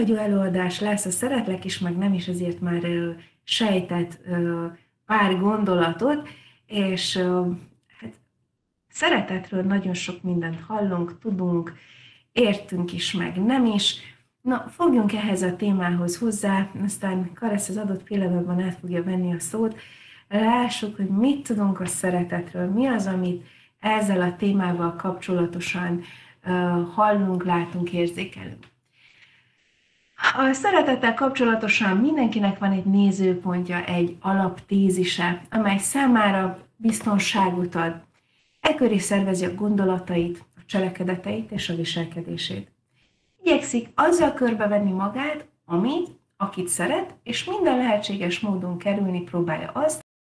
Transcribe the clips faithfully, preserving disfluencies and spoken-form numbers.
befagyó előadás lesz, a szeretlek is, meg nem is, azért már sejtett pár gondolatot, és hát szeretetről nagyon sok mindent hallunk, tudunk, értünk is, meg nem is. Na, fogjunk ehhez a témához hozzá, aztán Karesz az adott pillanatban át fogja venni a szót, lássuk, hogy mit tudunk a szeretetről, mi az, amit ezzel a témával kapcsolatosan uh, hallunk, látunk, érzékelünk. A szeretettel kapcsolatosan mindenkinek van egy nézőpontja, egy alaptézise, amely számára biztonságot ad. Ekkor is szervezi a gondolatait, a cselekedeteit és a viselkedését. Igyekszik azzal körbevenni magát, amit, akit szeret, és minden lehetséges módon kerülni próbálja azt,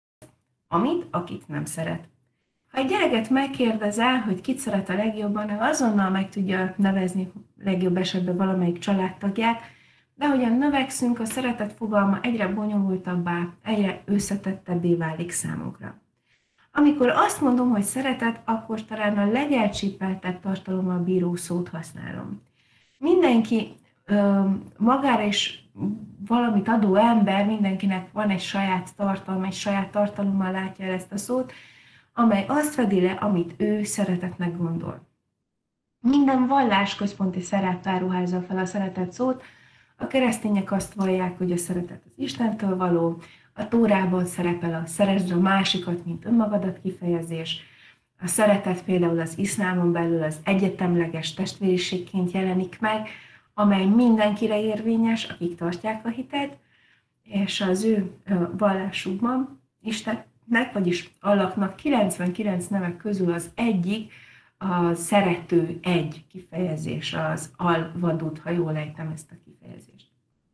amit, akit nem szeret. Ha egy gyereket megkérdezel, hogy kit szeret a legjobban, ő azonnal meg tudja nevezni legjobb esetben valamelyik családtagját, de ahogyan növekszünk, a szeretet fogalma egyre bonyolultabbá, egyre összetettebbé válik számunkra. Amikor azt mondom, hogy szeretet, akkor talán a legelcsípeltebb tartalommal bíró szót használom. Mindenki ö, magára is valamit adó ember, mindenkinek van egy saját tartalma, egy saját tartalommal látja el ezt a szót, amely azt fedi le, amit ő szeretetnek gondol. Minden vallás központi szereptel ruházza fel a szeretet szót. A keresztények azt vallják, hogy a szeretet az Istentől való, a Tórában szerepel a szeresd a másikat, mint önmagadat kifejezés. A szeretet például az iszlámon belül az egyetemleges testvériségként jelenik meg, amely mindenkire érvényes, akik tartják a hitet, és az ő vallásukban Istennek, vagyis Allahnak kilencvenkilenc nevek közül az egyik, a szerető egy kifejezés, az al-vadud, ha jól ejtem ezt a kifejezést.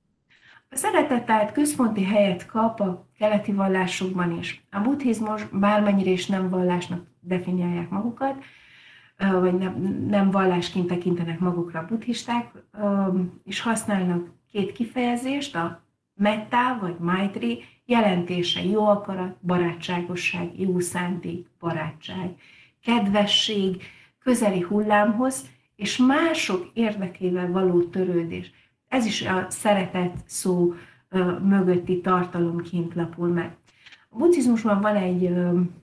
A szeretet tehát központi helyet kap a keleti vallásokban is. A buddhizmus bármennyire is nem vallásnak definiálják magukat, vagy nem, nem vallásként tekintenek magukra a buddhisták, és használnak két kifejezést, a metta vagy maitri, jelentése jó akarat, barátságosság, jó szándék, barátság, kedvesség, közeli hullámhoz, és mások érdekével való törődés. Ez is a szeretet szó mögötti tartalomként lapul meg. A buddhizmusban van egy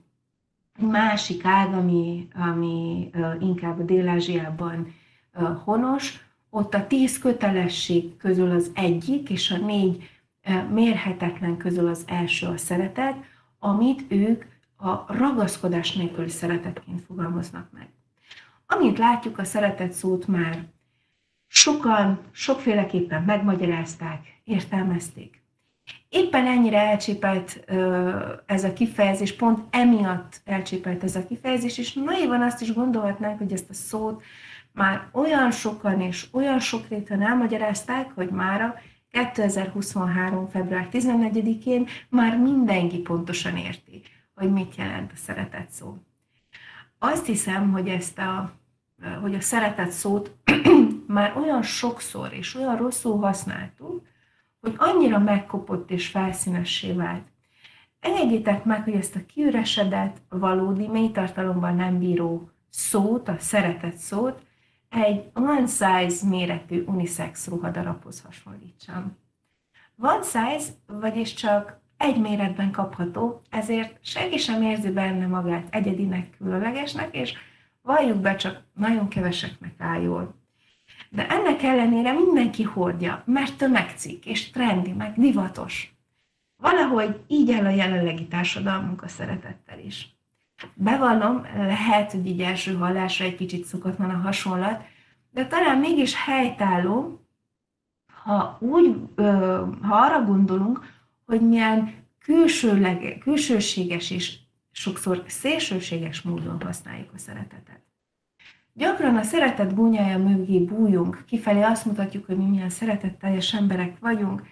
másik ág, ami, ami inkább a Dél-Ázsiában honos, ott a tíz kötelesség közül az egyik, és a négy mérhetetlen közül az első a szeretet, amit ők a ragaszkodás nélküli szeretetként fogalmaznak meg. Amint látjuk, a szeretet szót már sokan, sokféleképpen megmagyarázták, értelmezték. Éppen ennyire elcsépelt ez a kifejezés, pont emiatt elcsépelt ez a kifejezés, és naivan azt is gondolhatnánk, hogy ezt a szót már olyan sokan és olyan sokréten elmagyarázták, hogy mára kétezer-huszonhárom. február tizennegyedikén már mindenki pontosan érti, hogy mit jelent a szeretet szó. Azt hiszem, hogy, ezt a, hogy a szeretet szót már olyan sokszor és olyan rosszul használtuk, hogy annyira megkopott és felszínessé vált. Engedjétek meg, hogy ezt a kiüresedett, valódi, mély tartalomban nem bíró szót, a szeretet szót, egy one size méretű unisex ruhadarabhoz hasonlítsam. One size, vagyis csak egy méretben kapható, ezért senki sem érzi benne magát egyedinek, különlegesnek, és valljuk be, csak nagyon keveseknek áll jól. De ennek ellenére mindenki hordja, mert tömegcikk és trendi, meg divatos. Valahogy így áll a jelenlegi társadalmunk a szeretettel is. Bevallom, lehet, hogy így első hallásra egy kicsit szokatlan a hasonlat, de talán mégis helytálló, ha úgy, ha arra gondolunk, hogy milyen külsőleg, külsőséges és sokszor szélsőséges módon használjuk a szeretetet. Gyakran a szeretet gúnyája mögé bújunk, kifelé azt mutatjuk, hogy mi milyen szeretetteljes emberek vagyunk,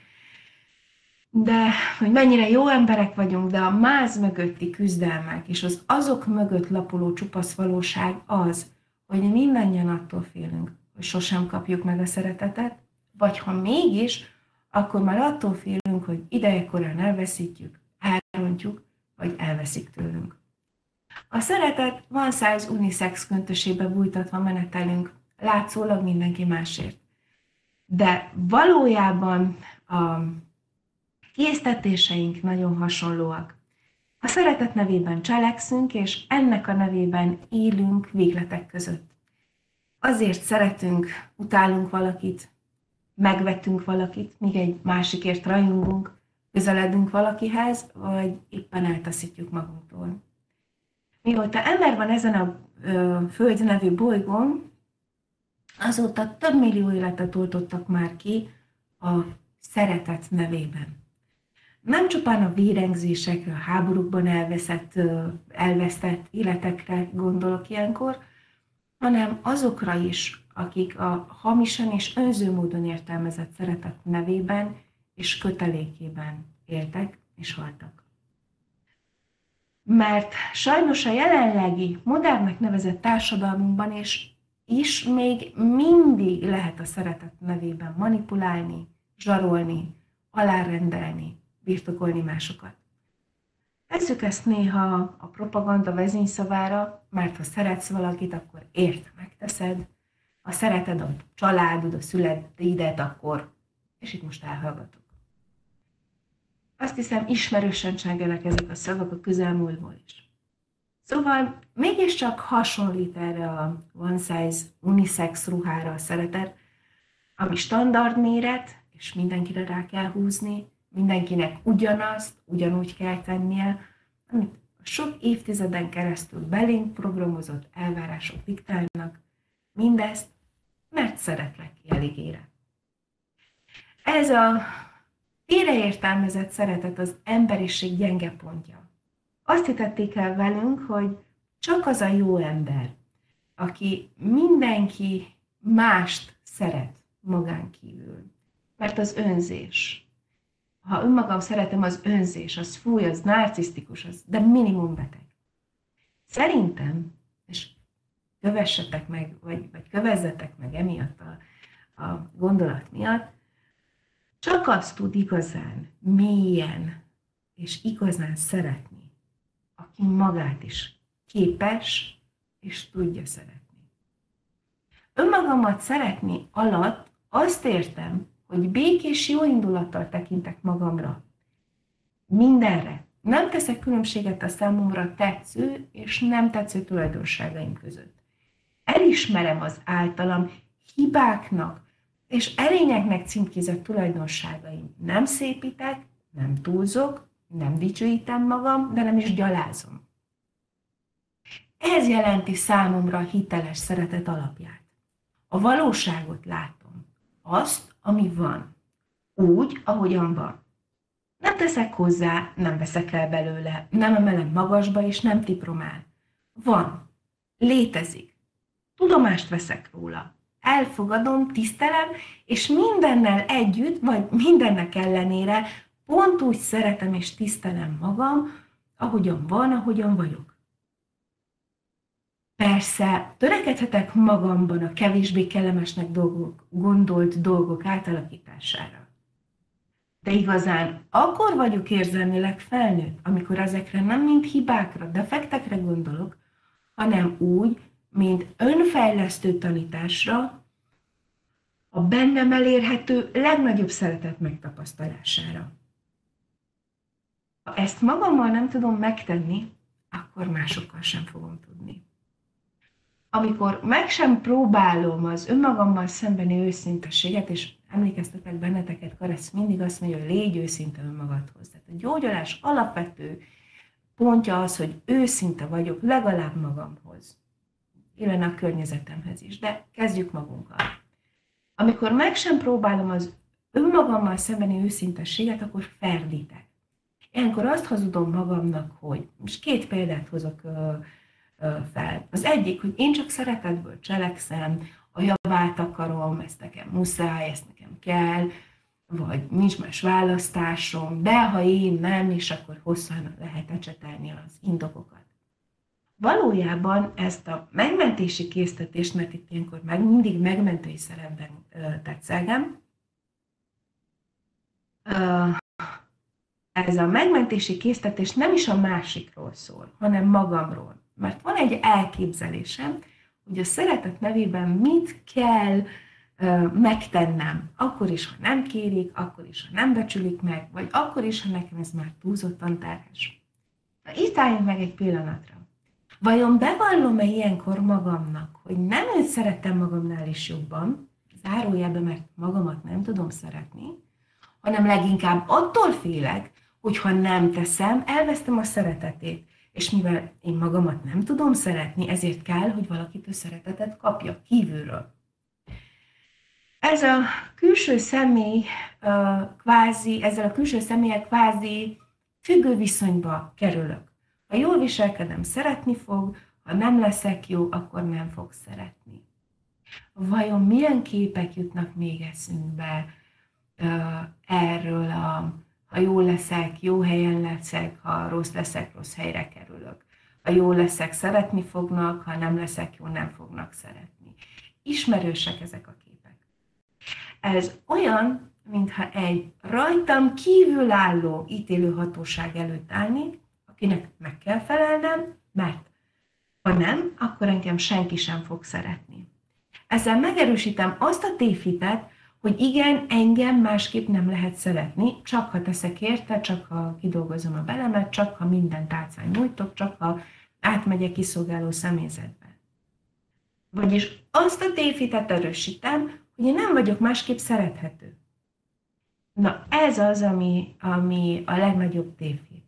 de hogy mennyire jó emberek vagyunk, de a máz mögötti küzdelmek és az azok mögött lapuló csupasz valóság az, hogy mindannyian attól félünk, hogy sosem kapjuk meg a szeretetet, vagy ha mégis, akkor már attól félünk, hogy idejekorán elveszítjük, elrontjuk, vagy elveszik tőlünk. A szeretet one size unisex köntösébe bújtatva menetelünk, látszólag mindenki másért. De valójában a késztetéseink nagyon hasonlóak. A szeretet nevében cselekszünk, és ennek a nevében élünk végletek között. Azért szeretünk, utálunk valakit, megvetünk valakit, míg egy másikért rajongunk, közeledünk valakihez, vagy éppen eltaszítjuk magunktól. Mióta ember van ezen a ö, Föld nevű bolygón, azóta több millió életet oltottak már ki a szeretet nevében. Nem csupán a vérengzésekre, a háborúkban elveszett, elvesztett életekre gondolok ilyenkor, hanem azokra is, akik a hamisan és önző módon értelmezett szeretet nevében és kötelékében éltek és haltak. Mert sajnos a jelenlegi, modernnek nevezett társadalmunkban is, is még mindig lehet a szeretet nevében manipulálni, zsarolni, alárendelni, birtokolni másokat. Tesszük ezt néha a propaganda vezényszavára, mert ha szeretsz valakit, akkor érte megteszed. Ha szereted a családod, a szüleidet, akkor, és itt most elhallgatok. Azt hiszem, ismerősen csengenek ezek a szavak a közelmúltból is. Szóval mégiscsak hasonlít erre a one size unisex ruhára a szeretet, ami standard méret, és mindenkire rá kell húzni, mindenkinek ugyanazt, ugyanúgy kell tennie, amit a sok évtizeden keresztül belénk programozott elvárások diktálnak, mindezt, mert szeretlek jeligére. Ez a félreértelmezett szeretet az emberiség gyenge pontja. Azt hitették el velünk, hogy csak az a jó ember, aki mindenki mást szeret magán kívül. Mert az önzés. Ha önmagam szeretem, az önzés, az fúj, az narcisztikus, az, de minimum beteg. Szerintem, és kövessetek meg, vagy, vagy kövezzetek meg emiatt a, a gondolat miatt, csak azt tud igazán, mélyen és igazán szeretni, aki magát is képes és tudja szeretni. Önmagamat szeretni alatt azt értem, hogy békés jó indulattal tekintek magamra. Mindenre. Nem teszek különbséget a számomra tetsző és nem tetsző tulajdonságaim között. Elismerem az általam hibáknak és erényeknek címkézett tulajdonságaim. Nem szépítek, nem túlzok, nem dicsőítem magam, de nem is gyalázom. Ez jelenti számomra a hiteles szeretet alapját. A valóságot látom. Azt, ami van. Úgy, ahogyan van. Nem teszek hozzá, nem veszek el belőle, nem emelem magasba és nem tiprom el. Van. Létezik. Tudomást veszek róla. Elfogadom, tisztelem, és mindennel együtt, vagy mindennek ellenére pont úgy szeretem és tisztelem magam, ahogyan van, ahogyan vagyok. Persze, törekedhetek magamban a kevésbé kellemesnek dolgok, gondolt dolgok átalakítására. De igazán akkor vagyok érzelmileg felnőtt, amikor ezekre nem mint hibákra, defektekre gondolok, hanem úgy, mint önfejlesztő tanításra, a bennem elérhető legnagyobb szeretet megtapasztalására. Ha ezt magammal nem tudom megtenni, akkor másokkal sem fogom tudni. Amikor meg sem próbálom az önmagammal szembeni őszintességet, és emlékeztetek benneteket, Karesz mindig azt mondja, hogy légy őszinte önmagadhoz. Tehát a gyógyulás alapvető pontja az, hogy őszinte vagyok legalább magamhoz, illetve a környezetemhez is, de kezdjük magunkkal. Amikor meg sem próbálom az önmagammal szembeni őszintességet, akkor ferdítek. Ilyenkor azt hazudom magamnak, hogy, most két példát hozok fel. Az egyik, hogy én csak szeretetből cselekszem, a javát akarom, ezt nekem muszáj, ezt nekem kell, vagy nincs más választásom, de ha én nem, és akkor hosszan lehet ecsetelni az indokokat. Valójában ezt a megmentési késztetést, mert itt ilyenkor meg mindig megmentői szerepben tetszelgem, ez a megmentési késztetés nem is a másikról szól, hanem magamról. Mert van egy elképzelésem, hogy a szeretet nevében mit kell megtennem, akkor is, ha nem kérik, akkor is, ha nem becsülik meg, vagy akkor is, ha nekem ez már túlzottan terhes. Na, itt álljunk meg egy pillanatra. Vajon bevallom-e ilyenkor magamnak, hogy nem őt szerettem magamnál is jobban, zárójelben, mert magamat nem tudom szeretni, hanem leginkább attól félek, hogy ha nem teszem, elvesztem a szeretetét. És mivel én magamat nem tudom szeretni, ezért kell, hogy valakitől szeretetet kapja kívülről. Ez a külső személy kvázi, ezzel a külső személlyel kvázi függő viszonyba kerülök. Ha jól viselkedem, szeretni fog, ha nem leszek jó, akkor nem fog szeretni. Vajon milyen képek jutnak még eszünkbe erről a ha jól leszek, jó helyen leszek, ha rossz leszek, rossz helyre kerülök. Ha jól leszek, szeretni fognak, ha nem leszek jó, nem fognak szeretni. Ismerősek ezek a képek. Ez olyan, mintha egy rajtam kívülálló ítélőhatóság előtt állnék, akinek meg kell felelnem, mert ha nem, akkor engem senki sem fog szeretni. Ezzel megerősítem azt a tévhitet, hogy igen, engem másképp nem lehet szeretni, csak ha teszek érte, csak ha kidolgozom a belemet, csak ha minden tálcán nyújtok, csak ha átmegyek kiszolgáló személyzetbe. Vagyis azt a tévhitet erősítem, hogy én nem vagyok másképp szerethető. Na ez az, ami, ami a legnagyobb tévhit.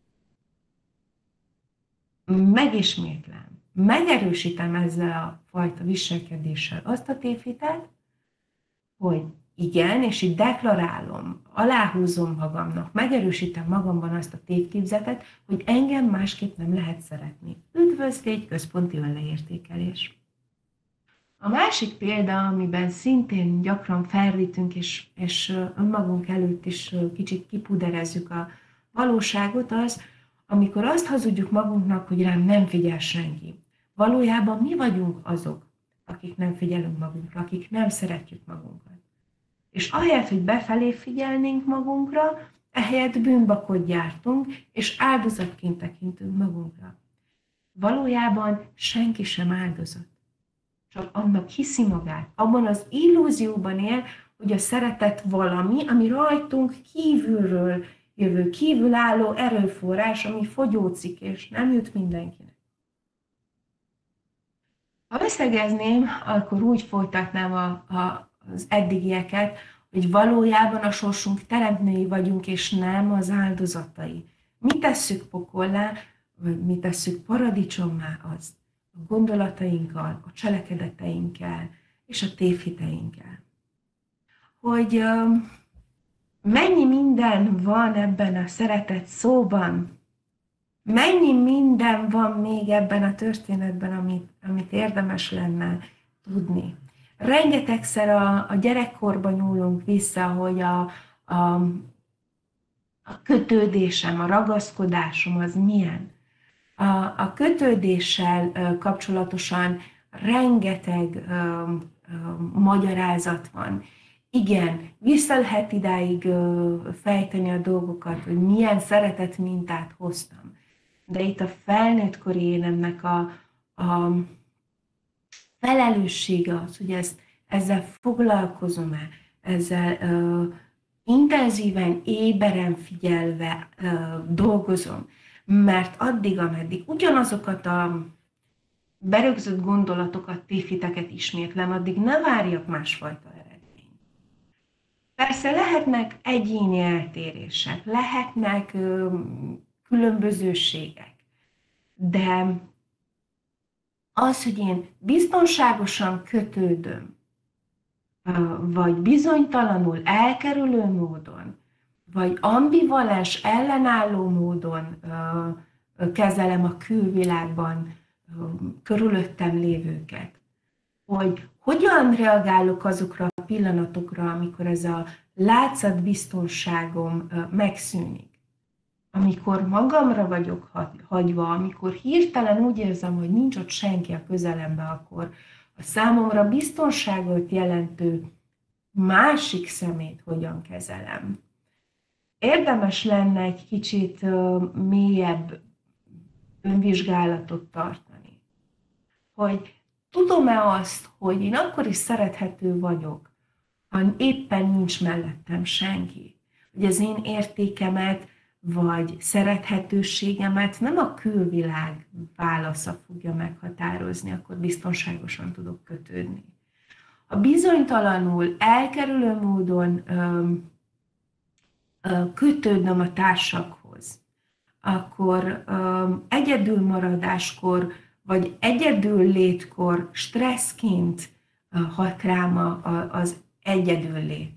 Megismétlem, megerősítem ezzel a fajta viselkedéssel azt a tévhitet, hogy igen, és itt deklarálom, aláhúzom magamnak, megerősítem magamban azt a tévképzetet, hogy engem másképp nem lehet szeretni. Üdvözlégy, központi önleértékelés. A másik példa, amiben szintén gyakran felrítünk, és, és önmagunk előtt is kicsit kipuderezzük a valóságot, az, amikor azt hazudjuk magunknak, hogy rám nem figyel senki. Valójában mi vagyunk azok, akik nem figyelünk magunkra, akik nem szeretjük magunkat. És ahelyett, hogy befelé figyelnénk magunkra, ehelyett bűnbakot gyártunk, és áldozatként tekintünk magunkra. Valójában senki sem áldozat. Csak annak hiszi magát. Abban az illúzióban él, hogy a szeretet valami, ami rajtunk kívülről jövő, kívülálló erőforrás, ami fogyócik, és nem jut mindenkinek. Ha összegezném, akkor úgy folytatnám a, a, az eddigieket, hogy valójában a sorsunk teremtői vagyunk, és nem az áldozatai. Mi tesszük pokollá, vagy mi tesszük paradicsommá azt a gondolatainkkal, a cselekedeteinkkel és a tévhiteinkkel. Hogy uh, mennyi minden van ebben a szeretet szóban, mennyi minden van még ebben a történetben, amit, amit érdemes lenne tudni. Rengetegszer a, a gyerekkorban nyúlunk vissza, hogy a, a, a kötődésem, a ragaszkodásom az milyen. A, a kötődéssel kapcsolatosan rengeteg ö, ö, magyarázat van. Igen, vissza lehet idáig ö, fejteni a dolgokat, hogy milyen szeretet mintát hoztam. De itt a felnőttkori énemnek a, a felelőssége az, hogy ezt, ezzel foglalkozom-e, ezzel ö, intenzíven, éberen figyelve ö, dolgozom. Mert addig, ameddig ugyanazokat a berögzött gondolatokat, tévhiteket ismétlem, addig ne várjak másfajta eredményt. Persze lehetnek egyéni eltérések, lehetnek ö, különbözőségek, de az, hogy én biztonságosan kötődöm, vagy bizonytalanul elkerülő módon, vagy ambivalens, ellenálló módon kezelem a külvilágban körülöttem lévőket, hogy hogyan reagálok azokra a pillanatokra, amikor ez a látszatbiztonságom megszűnik. Amikor magamra vagyok hagyva, amikor hirtelen úgy érzem, hogy nincs ott senki a közelemben, akkor a számomra biztonságot jelentő másik szemét hogyan kezelem. Érdemes lenne egy kicsit mélyebb önvizsgálatot tartani. Hogy tudom-e azt, hogy én akkor is szerethető vagyok, ha éppen nincs mellettem senki, hogy az én értékemet, vagy szerethetőségemet nem a külvilág válasza fogja meghatározni, akkor biztonságosan tudok kötődni. Ha bizonytalanul, elkerülő módon öm, ö, kötődnöm a társakhoz, akkor öm, egyedülmaradáskor, vagy egyedül létkor stresszként ö, hat rám a, a, az egyedül lét.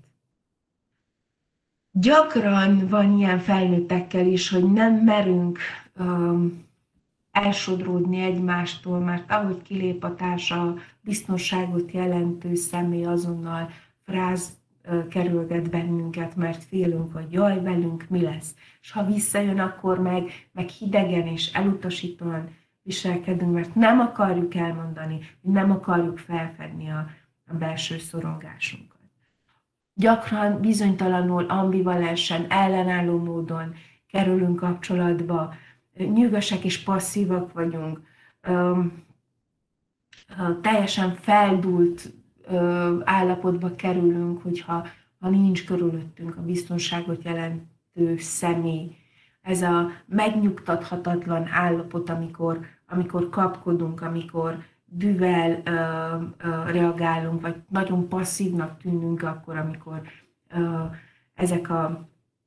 Gyakran van ilyen felnőttekkel is, hogy nem merünk um, elsodródni egymástól, mert ahogy kilép a társa, biztonságot jelentő személy azonnal fráz uh, kerülget bennünket, mert félünk, hogy jaj, velünk mi lesz. És ha visszajön, akkor meg, meg hidegen és elutasítóan viselkedünk, mert nem akarjuk elmondani, nem akarjuk felfedni a, a belső szorongásunkat. Gyakran bizonytalanul, ambivalensen, ellenálló módon kerülünk kapcsolatba, nyűgösek és passzívak vagyunk, teljesen feldúlt állapotba kerülünk, hogyha ha nincs körülöttünk a biztonságot jelentő személy. Ez a megnyugtathatatlan állapot, amikor, amikor kapkodunk, amikor düvel ö, ö, reagálunk, vagy nagyon passzívnak tűnünk akkor, amikor ö, ezek, a,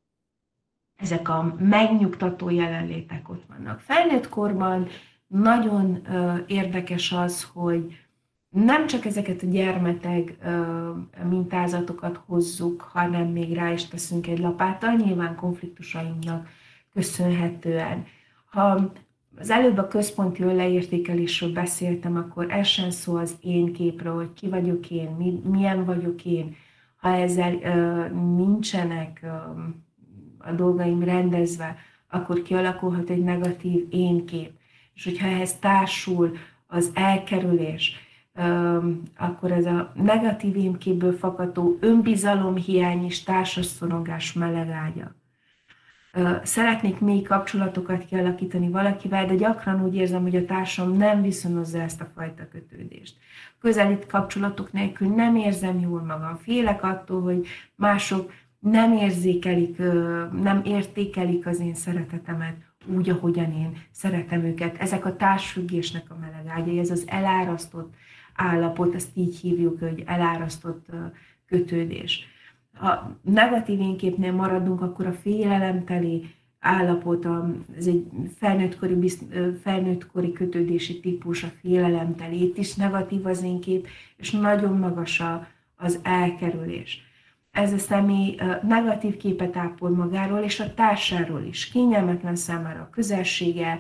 ezek a megnyugtató jelenlétek ott vannak. Felnőtt korban nagyon ö, érdekes az, hogy nem csak ezeket a gyermeteg ö, mintázatokat hozzuk, hanem még rá is teszünk egy lapáttal, nyilván konfliktusainknak köszönhetően. Ha az előbb a központi önleértékelésről beszéltem, akkor ez sem szó az én képről, hogy ki vagyok én, mi, milyen vagyok én. Ha ezzel ö, nincsenek ö, a dolgaim rendezve, akkor kialakulhat egy negatív én kép. És hogyha ehhez társul az elkerülés, ö, akkor ez a negatív én képből fakadó önbizalomhiány és társasszorongás melegágya. Szeretnék mély kapcsolatokat kialakítani valakivel, de gyakran úgy érzem, hogy a társam nem viszonozza ezt a fajta kötődést. Közelít kapcsolatok nélkül nem érzem jól magam. Félek attól, hogy mások nem érzékelik, nem értékelik az én szeretetemet úgy, ahogyan én szeretem őket. Ezek a társfüggésnek a melegágyai, ez az elárasztott állapot, ezt így hívjuk, hogy elárasztott kötődés. Ha negatív énképnél maradunk, akkor a félelemteli állapot, ez egy felnőttkori, felnőttkori kötődési típus, a félelemteli, itt is negatív az énkép, és nagyon magas az elkerülés. Ez a személy negatív képet ápol magáról és a társáról is. Kényelmetlen számára a közelsége,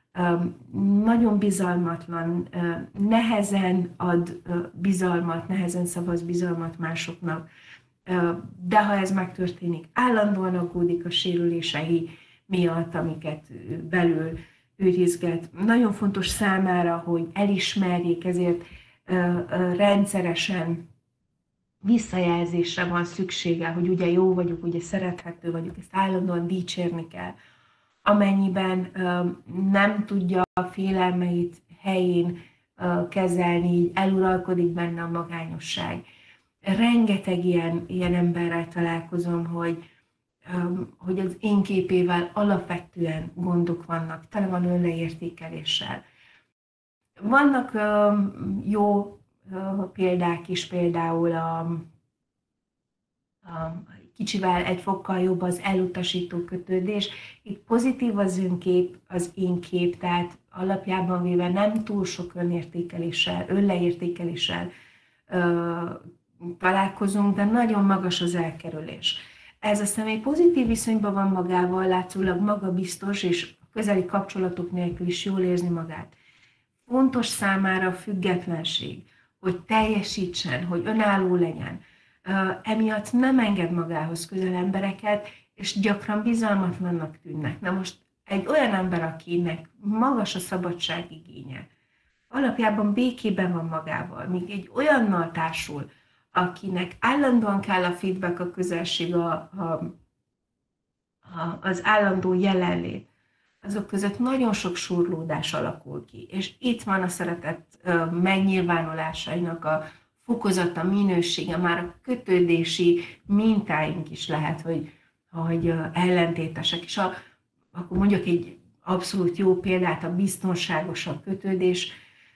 nagyon bizalmatlan, nehezen ad bizalmat, nehezen szavaz bizalmat másoknak, de ha ez megtörténik, állandóan aggódik a sérülései miatt, amiket belül őrizget. Nagyon fontos számára, hogy elismerjék, ezért rendszeresen visszajelzésre van szüksége, hogy ugye jó vagyok, ugye szerethető vagyok, ezt állandóan dicsérni kell. Amennyiben nem tudja a félelmeit helyén kezelni, így eluralkodik benne a magányosság. Rengeteg ilyen, ilyen emberrel találkozom, hogy, hogy az én képével alapvetően gondok vannak, tele van önleértékeléssel. Vannak jó példák is, például a, a kicsivel egy fokkal jobb az elutasító kötődés. Itt pozitív az önkép, az én kép, tehát alapjában véve nem túl sok önértékeléssel, önleértékeléssel találkozunk, de nagyon magas az elkerülés. Ez a személy pozitív viszonyban van magával, látszólag magabiztos, és a közeli kapcsolatok nélkül is jól érzi magát. Fontos számára a függetlenség, hogy teljesítsen, hogy önálló legyen. Emiatt nem enged magához közel embereket, és gyakran bizalmatlannak tűnnek. Na most egy olyan ember, akinek magas a szabadságigénye, alapjában békében van magával, míg egy olyannal társul, akinek állandóan kell a feedback, a közelség, a, a, a, az állandó jelenlét, azok között nagyon sok surlódás alakul ki. És itt van a szeretet megnyilvánulásainak a fokozata, minősége, már a kötődési mintáink is lehet, hogy, hogy ellentétesek. És a, akkor mondjuk egy abszolút jó példát, a biztonságosabb kötődés.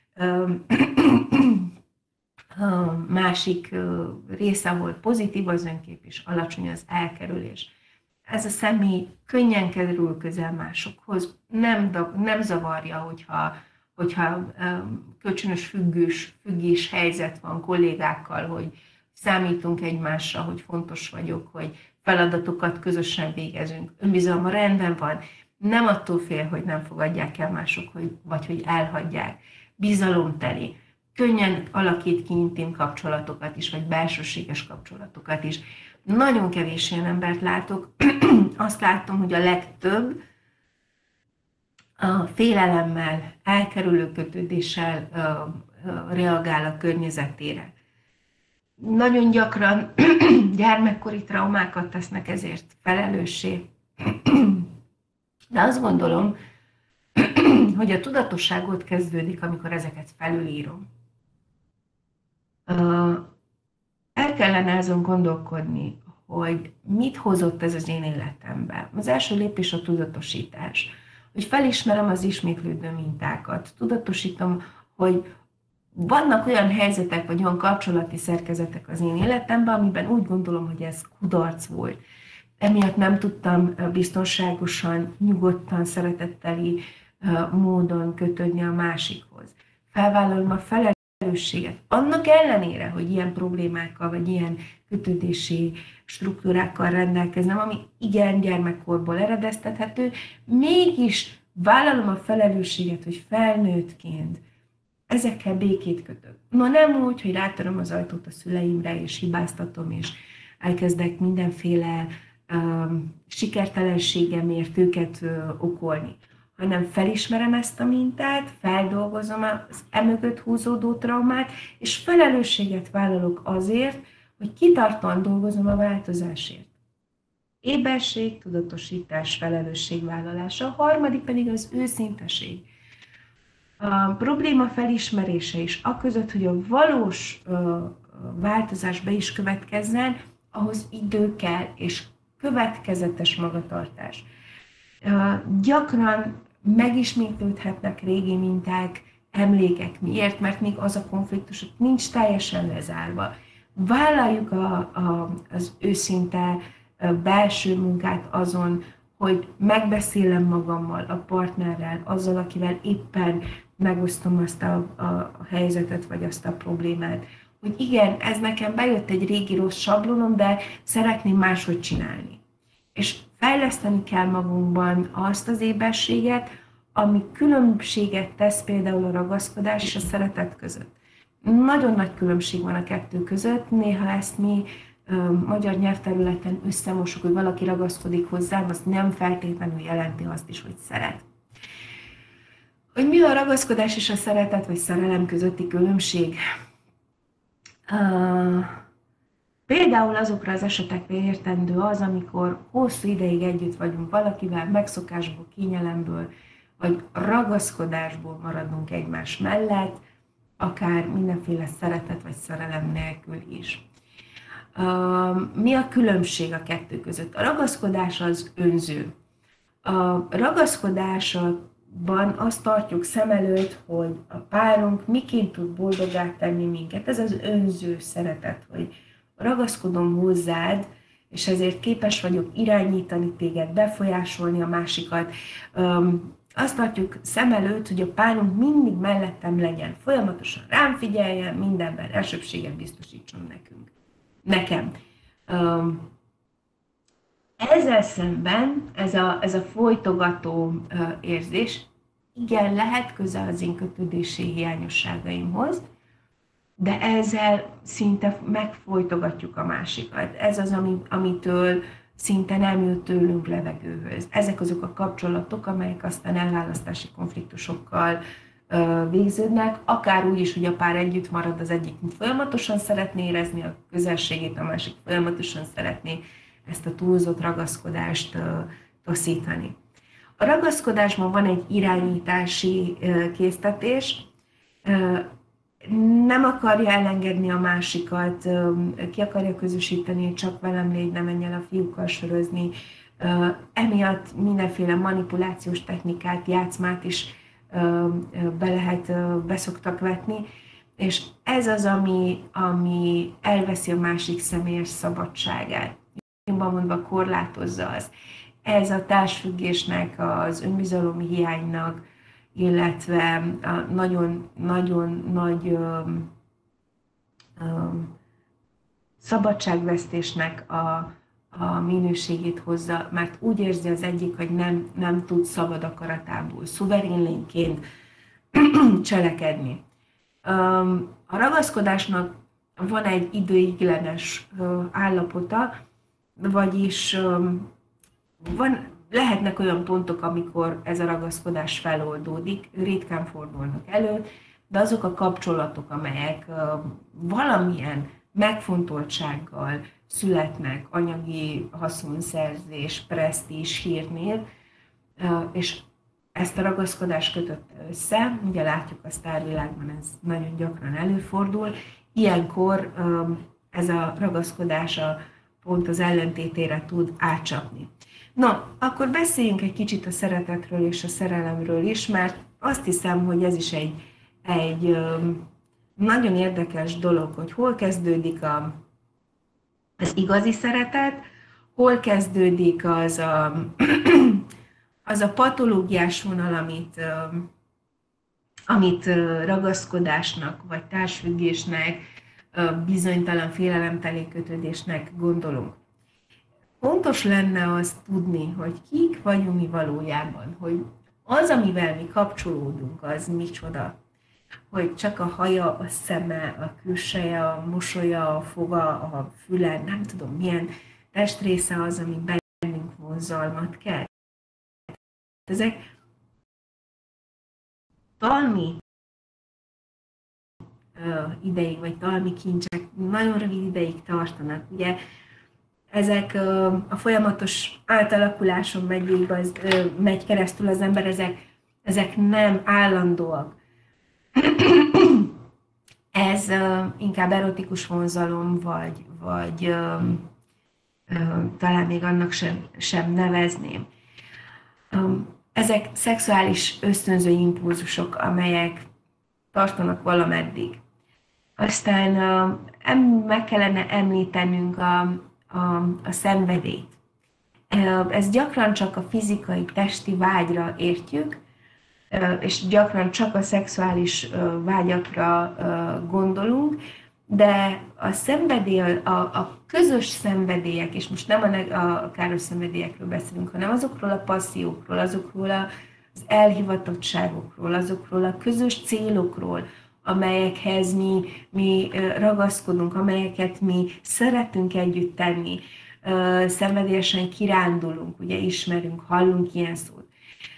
A másik része, ahol pozitív az önkép és alacsony az elkerülés. Ez a személy könnyen kerül közel másokhoz, nem, nem zavarja, hogyha, hogyha kölcsönös függős, függés helyzet van kollégákkal, hogy számítunk egymásra, hogy fontos vagyok, hogy feladatokat közösen végezünk. Önbizalma rendben van, nem attól fél, hogy nem fogadják el mások, hogy, vagy hogy elhagyják. Bizalomteli. Könnyen alakít ki intim kapcsolatokat is, vagy belsőséges kapcsolatokat is. Nagyon kevés ilyen embert látok. Azt látom, hogy a legtöbb a félelemmel, elkerülő kötődéssel reagál a környezetére. Nagyon gyakran gyermekkori traumákat tesznek ezért felelőssé. De azt gondolom, hogy a tudatosságot kezdődik, amikor ezeket felülírom. El kellene azon gondolkodni, hogy mit hozott ez az én életembe. Az első lépés a tudatosítás. Hogy felismerem az ismétlődő mintákat. Tudatosítom, hogy vannak olyan helyzetek, vagy olyan kapcsolati szerkezetek az én életemben, amiben úgy gondolom, hogy ez kudarc volt. Emiatt nem tudtam biztonságosan, nyugodtan, szeretetteli módon kötődni a másikhoz. Felvállalom a felelősséget. Annak ellenére, hogy ilyen problémákkal, vagy ilyen kötődési struktúrákkal rendelkezem, ami igen gyermekkorból eredeztethető, mégis vállalom a felelősséget, hogy felnőttként ezekkel békét kötök. No, nem úgy, hogy rátöröm az ajtót a szüleimre, és hibáztatom, és elkezdek mindenféle um, sikertelenségemért őket uh, okolni, hanem felismerem ezt a mintát, feldolgozom az emögött húzódó traumát, és felelősséget vállalok azért, hogy kitartóan dolgozom a változásért. Éberség, tudatosítás, felelősségvállalása, a harmadik pedig az őszinteség. A probléma felismerése is, aközött, hogy a valós uh, változás be is következzen, ahhoz idő kell, és következetes magatartás. Uh, gyakran megismétlődhetnek régi minták, emlékek. Miért? Mert még az a konfliktus nincs teljesen lezárva. Vállaljuk a, a, az őszinte a belső munkát azon, hogy megbeszélem magammal, a partnerrel, azzal, akivel éppen megosztom azt a, a, a helyzetet, vagy azt a problémát, hogy igen, ez nekem bejött egy régi rossz sablonom, de szeretném máshogy csinálni. És fejleszteni kell magunkban azt az éberséget, ami különbséget tesz például a ragaszkodás és a szeretet között. Nagyon nagy különbség van a kettő között, néha ezt mi ö, magyar nyelvterületen összemosuk, hogy valaki ragaszkodik hozzám, az nem feltétlenül jelenti azt is, hogy szeret. Hogy mi a ragaszkodás és a szeretet vagy szerelem közötti különbség? Uh, például azokra az esetekre értendő az, amikor hosszú ideig együtt vagyunk valakivel, megszokásból, kényelemből, vagy ragaszkodásból maradunk egymás mellett, akár mindenféle szeretet vagy szerelem nélkül is. Uh, mi a különbség a kettő között? A ragaszkodás az önző. A ragaszkodásban azt tartjuk szem előtt, hogy a párunk miként tud boldoggá tenni minket. Ez az önző szeretet, hogy ragaszkodom hozzád, és ezért képes vagyok irányítani téged, befolyásolni a másikat. Um, Azt tartjuk szem előtt, hogy a párunk mindig mellettem legyen, folyamatosan rám figyeljen, mindenben elsőbséget biztosítson nekünk. Nekem. Um, ezzel szemben ez a, ez a folytogató uh, érzés, igen, lehet közel az én kötődési hiányosságaimhoz, de ezzel szinte megfolytogatjuk a másikat. Ez az, ami, amitől szinte nem jut tőlünk levegőhöz. Ezek azok a kapcsolatok, amelyek aztán elválasztási konfliktusokkal ö, végződnek, akár úgy is, hogy a pár együtt marad, az egyik folyamatosan szeretné érezni a közelségét, a másik folyamatosan szeretné ezt a túlzott ragaszkodást ö, taszítani. A ragaszkodásban van egy irányítási késztetés, nem akarja elengedni a másikat, ki akarja közösíteni, csak velem légy, ne menj el a fiúkkal sörözni. Emiatt mindenféle manipulációs technikát, játszmát is be lehet, beszoktak vetni, és ez az, ami, ami elveszi a másik személyes szabadságát. Jobban mondva korlátozza azt. Ez a társfüggésnek, az önbizalom hiánynak, illetve a nagyon-nagyon nagy ö, ö, szabadságvesztésnek a, a minőségét hozza, mert úgy érzi az egyik, hogy nem, nem tud szabad akaratából, szuverén lényként cselekedni. A ragaszkodásnak van egy időiglenes állapota, vagyis van, lehetnek olyan pontok, amikor ez a ragaszkodás feloldódik, ritkán fordulnak elő, de azok a kapcsolatok, amelyek valamilyen megfontoltsággal születnek, anyagi haszonszerzés, presztízs, hírnév, és ezt a ragaszkodást kötötte össze, ugye látjuk a sztárvilágban, ez nagyon gyakran előfordul, ilyenkor ez a ragaszkodás a pont az ellentétére tud átcsapni. No, akkor beszéljünk egy kicsit a szeretetről és a szerelemről is, mert azt hiszem, hogy ez is egy, egy nagyon érdekes dolog, hogy hol kezdődik a, az igazi szeretet, hol kezdődik az a, az a patológiás vonal, amit, amit ragaszkodásnak, vagy társfüggésnek, bizonytalan félelemteli kötődésnek gondolunk. Fontos lenne azt tudni, hogy kik vagyunk mi valójában, hogy az, amivel mi kapcsolódunk, az micsoda. Hogy csak a haja, a szeme, a külseje, a mosolya, a foga, a füle, nem tudom milyen testrésze az, ami bennünk vonzalmat kelt. Ezek talmi ideig, vagy talmi kincsek nagyon rövid ideig tartanak. Ugye ezek a folyamatos átalakuláson megy, végig, az, megy keresztül az ember, ezek, ezek nem állandóak. Ez inkább erotikus vonzalom, vagy, vagy talán még annak sem, sem nevezném. Ezek szexuális ösztönző impulzusok, amelyek tartanak valameddig. Aztán meg kellene említenünk a, a, a szenvedélyt. Ez gyakran csak a fizikai, testi vágyra értjük, és gyakran csak a szexuális vágyakra gondolunk, de a szenvedély, a, a közös szenvedélyek, és most nem a, a káros szenvedélyekről beszélünk, hanem azokról a passziókról, azokról az elhivatottságokról, azokról a közös célokról, amelyekhez mi, mi ragaszkodunk, amelyeket mi szeretünk együtt tenni, szenvedélyesen kirándulunk, ugye ismerünk, hallunk ilyen szót,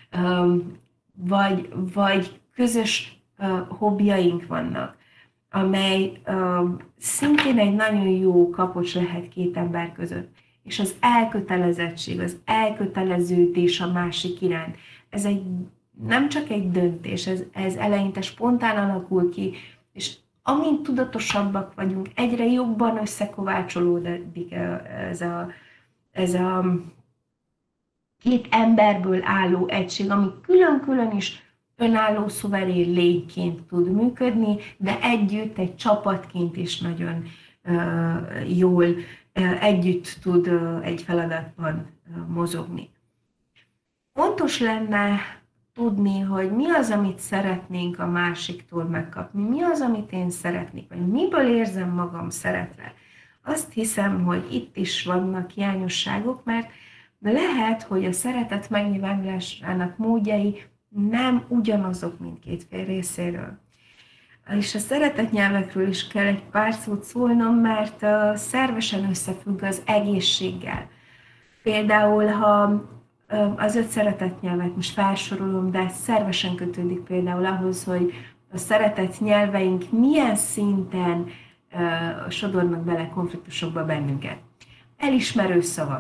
vagy, vagy közös hobbiaink vannak, amely szintén egy nagyon jó kapocs lehet két ember között. És az elkötelezettség, az elköteleződés a másik iránt, ez egy, nem csak egy döntés, ez, ez eleinte spontán alakul ki, és amint tudatosabbak vagyunk, egyre jobban összekovácsolódik ez a, ez a két emberből álló egység, ami külön-külön is önálló, szuverén lényként tud működni, de együtt, egy csapatként is nagyon uh, jól uh, együtt tud uh, egy feladatban uh, mozogni. Fontos lenne tudni, hogy mi az, amit szeretnénk a másiktól megkapni, mi az, amit én szeretnék, vagy miből érzem magam szeretve. Azt hiszem, hogy itt is vannak hiányosságok, mert lehet, hogy a szeretet megnyilvánulásának módjai nem ugyanazok mindkét fél részéről. És a szeretetnyelvekről is kell egy pár szót szólnom, mert szervesen összefügg az egészséggel. Például, ha az öt szeretetnyelvet most felsorolom, de szervesen kötődik például ahhoz, hogy a szeretetnyelveink milyen szinten sodornak bele konfliktusokba bennünket. Elismerő szavak.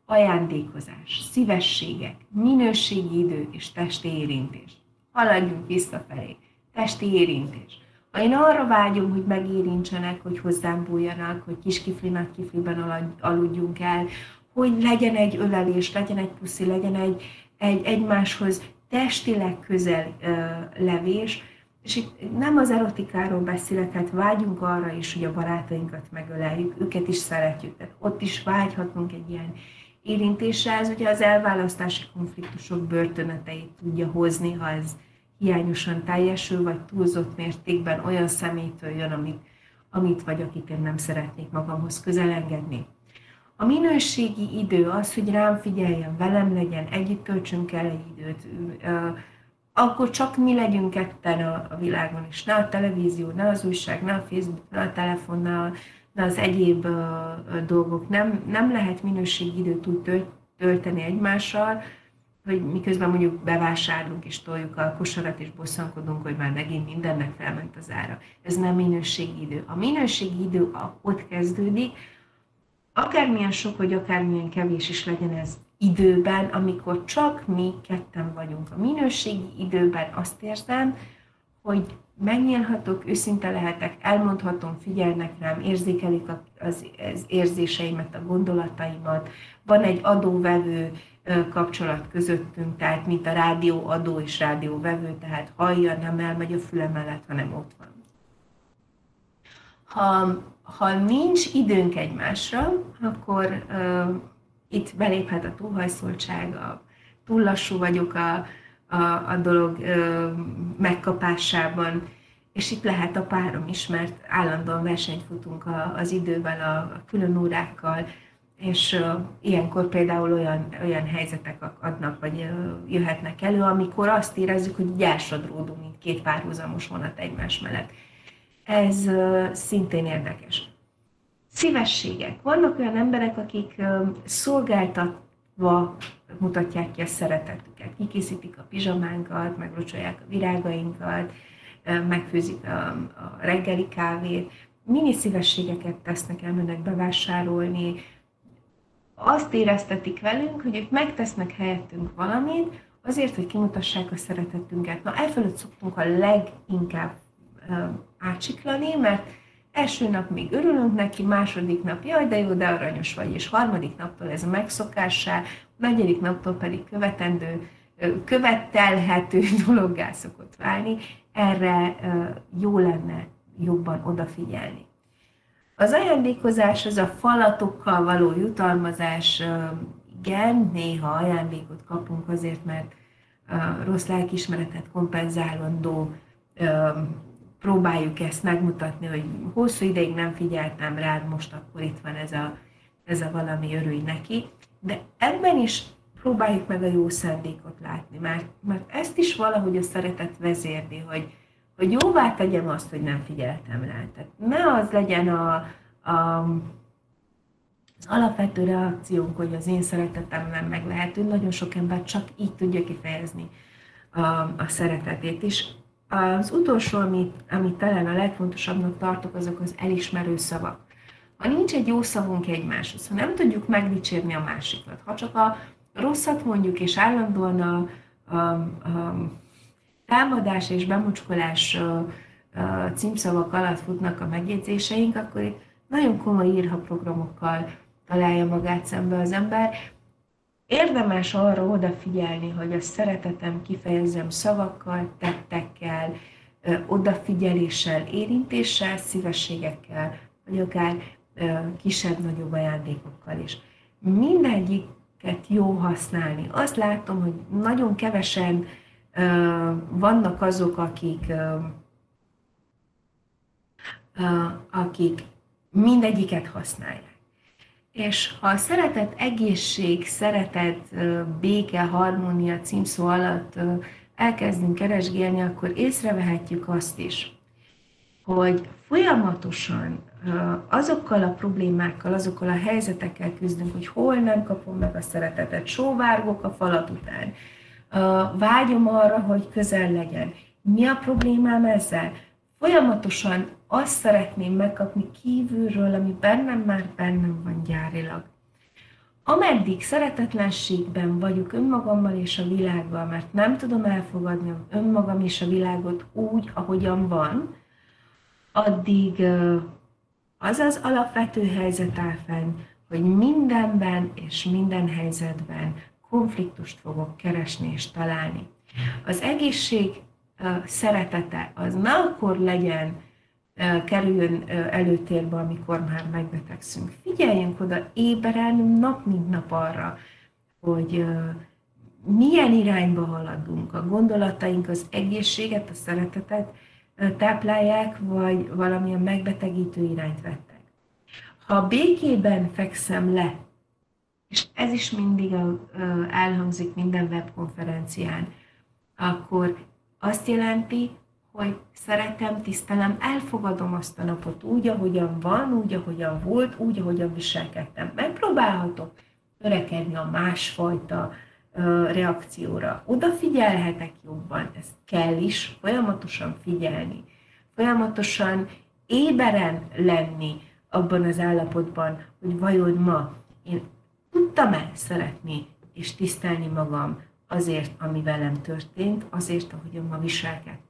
ajándékozás, szívességek, minőségi idő és testi érintés. Haladjunk visszafelé. Testi érintés. Ha én arra vágyom, hogy megérintsenek, hogy hozzám bújjanak, hogy kis kifli, nagy kifliben aludjunk el, hogy legyen egy ölelés, legyen egy puszi, legyen egy, egy egymáshoz testileg közel uh, levés, és itt nem az erotikáról beszélek, hát vágyunk arra is, hogy a barátainkat megöleljük, őket is szeretjük, tehát ott is vágyhatunk egy ilyen érintésre. Ez ugye az elválasztási konfliktusok börtöneteit tudja hozni, ha ez hiányosan teljesül, vagy túlzott mértékben olyan személytől jön, amit, amit vagy akit én nem szeretnék magamhoz közel engedni. A minőségi idő az, hogy rám figyeljen, velem legyen, együtt töltsünk el egy időt, akkor csak mi legyünk ketten a, a világon is, ne a televízió, ne az újság, ne a Facebook, ne a telefon, ne, ne az egyéb uh, dolgok. Nem, nem lehet minőségi időt úgy tölteni egymással, hogy miközben mondjuk bevásárlunk és toljuk a kosarat és bosszankodunk, hogy már megint mindennek felment az ára. Ez nem minőségi idő. A minőségi idő ott kezdődik, akármilyen sok, vagy akármilyen kevés is legyen ez időben, amikor csak mi ketten vagyunk. A minőségi időben azt érzem, hogy megnyílhatok, őszinte lehetek, elmondhatom, figyelnek rám, érzékelik az, az érzéseimet, a gondolataimat. Van egy adó-vevő kapcsolat közöttünk, tehát mint a rádió adó és rádió-vevő, tehát hallja, nem elmegy a füle mellett, hanem ott van. Ha, ha nincs időnk egymásra, akkor uh, itt beléphet a túlhajszoltság, a túl lassú vagyok a, a, a dolog uh, megkapásában, és itt lehet a párom is, mert állandóan versenyt futunk a, az idővel, a, a külön órákkal, és uh, ilyenkor például olyan, olyan helyzetek adnak, vagy uh, jöhetnek elő, amikor azt érezzük, hogy elsodródunk, mint két párhuzamos vonat egymás mellett. Ez uh, szintén érdekes. Szívességek. Vannak olyan emberek, akik uh, szolgáltatva mutatják ki a szeretetüket. Kikészítik a pizsamánkat, meglocsolják a virágainkat, uh, megfőzik a, a reggeli kávét. Mini szívességeket tesznek, elmennek bevásárolni. Azt éreztetik velünk, hogy ők megtesznek helyettünk valamit, azért, hogy kimutassák a szeretetünket. Na, elfölött szoktunk a leginkább átsiklani, mert első nap még örülünk neki, második nap jaj, de jó, de aranyos vagy, és harmadik naptól ez megszokássá, negyedik naptól pedig követendő, követelhető dologgá szokott válni. Erre jó lenne jobban odafigyelni. Az ajándékozás, az a falatokkal való jutalmazás, igen, néha ajándékot kapunk azért, mert rossz lelkiismeretet kompenzálandó próbáljuk ezt megmutatni, hogy hosszú ideig nem figyeltem rád, most akkor itt van ez a, ez a valami, örülj neki. De ebben is próbáljuk meg a jó szándékot látni, mert, mert ezt is valahogy a szeretet vezérli, hogy, hogy jóvá tegyem azt, hogy nem figyeltem rá. Tehát ne az legyen a, a, az alapvető reakciónk, hogy az én szeretetem nem meglehető. Nagyon sok ember csak így tudja kifejezni a, a szeretetét is. Az utolsó, amit, amit talán a legfontosabbnak tartok, azok az elismerő szavak. Ha nincs egy jó szavunk egymáshoz, ha nem tudjuk megdicsérni a másikat, ha csak a rosszat mondjuk, és állandóan a, a, a támadás és bemocskolás a, a címszavak alatt futnak a megjegyzéseink, akkor itt nagyon komoly írhaprogramokkal találja magát szembe az ember. Érdemes arra odafigyelni, hogy a szeretetem kifejezzem szavakkal, tettekkel, odafigyeléssel, érintéssel, szívességekkel, vagy akár kisebb-nagyobb ajándékokkal is. Mindegyiket jó használni. Azt látom, hogy nagyon kevesen vannak azok, akik, akik mindegyiket használják. És ha a szeretet, egészség, szeretet, béke, harmónia címszó alatt elkezdünk keresgélni, akkor észrevehetjük azt is, hogy folyamatosan azokkal a problémákkal, azokkal a helyzetekkel küzdünk, hogy hol nem kapom meg a szeretetet, sóvárgok a falat után, vágyom arra, hogy közel legyen. Mi a problémám ezzel? Folyamatosan azt szeretném megkapni kívülről, ami bennem már bennem van gyárilag. Ameddig szeretetlenségben vagyok önmagammal és a világgal, mert nem tudom elfogadni önmagam és a világot úgy, ahogyan van, addig az az alapvető helyzet áll fenn, hogy mindenben és minden helyzetben konfliktust fogok keresni és találni. Az egészség szeretete az ne akkor legyen, kerüljön előtérbe, amikor már megbetegszünk. Figyeljünk oda éberen nap mint nap arra, hogy milyen irányba haladunk. A gondolataink az egészséget, a szeretetet táplálják, vagy valamilyen megbetegítő irányt vettek. Ha békében fekszem le, és ez is mindig elhangzik minden webkonferencián, akkor azt jelenti, hogy szeretem, tisztelem, elfogadom azt a napot úgy, ahogyan van, úgy, ahogyan volt, úgy, ahogyan viselkedtem. Megpróbálhatok törekedni a másfajta uh, reakcióra. Odafigyelhetek jobban, ez kell is, folyamatosan figyelni, folyamatosan éberen lenni abban az állapotban, hogy vajon ma én tudtam-e szeretni és tisztelni magam azért, ami velem történt, azért, ahogyan ma viselkedtem.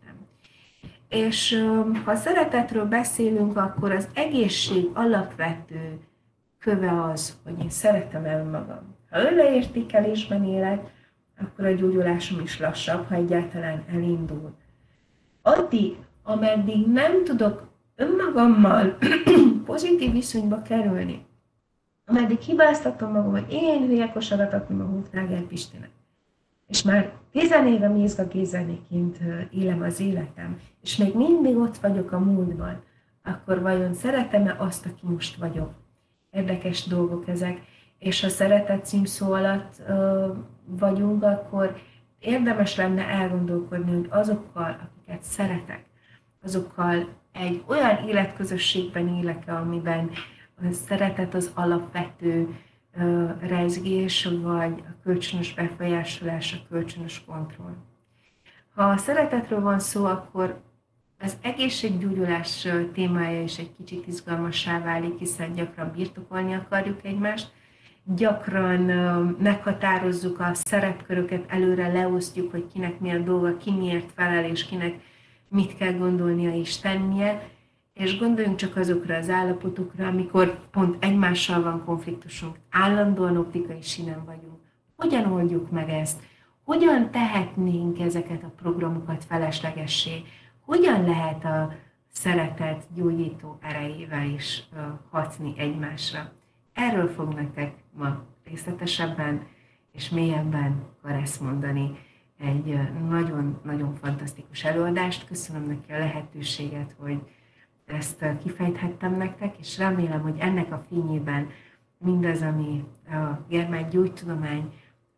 És ha szeretetről beszélünk, akkor az egészség alapvető köve az, hogy én szeretem önmagam. Ha önleértékelésben élek, akkor a gyógyulásom is lassabb, ha egyáltalán elindul. Addig, ameddig nem tudok önmagammal pozitív viszonyba kerülni, ameddig hibáztatom magam, hogy én hülye kosaratat nem a Hófnáger Pistinek, és már tizenéve Mézga Gézenéként élem az életem, és még mindig ott vagyok a múltban, akkor vajon szeretem-e azt, aki most vagyok? Érdekes dolgok ezek, és ha szeretet címszó alatt ö, vagyunk, akkor érdemes lenne elgondolkodni, hogy azokkal, akiket szeretek, azokkal egy olyan életközösségben élek-e, amiben a szeretet az alapvető uh, rezgés, vagy a kölcsönös befolyásolás, a kölcsönös kontroll. Ha a szeretetről van szó, akkor az egészséggyógyulás témája is egy kicsit izgalmassá válik, hiszen gyakran birtokolni akarjuk egymást, gyakran uh, meghatározzuk a szerepköröket, előre leosztjuk, hogy kinek mi a dolga, ki miért felel, és kinek mit kell gondolnia és tennie, és gondoljunk csak azokra az állapotokra, amikor pont egymással van konfliktusunk, állandóan optikai sínen vagyunk. Hogyan oldjuk meg ezt? Hogyan tehetnénk ezeket a programokat feleslegessé? Hogyan lehet a szeretet gyógyító erejével is uh, hatni egymásra? Erről fog nektek ma részletesebben és mélyebben Karesz mondani egy nagyon-nagyon fantasztikus előadást. Köszönöm neki a lehetőséget, hogy ezt kifejthettem nektek, és remélem, hogy ennek a fényében mindaz, ami a gyermekgyógytudomány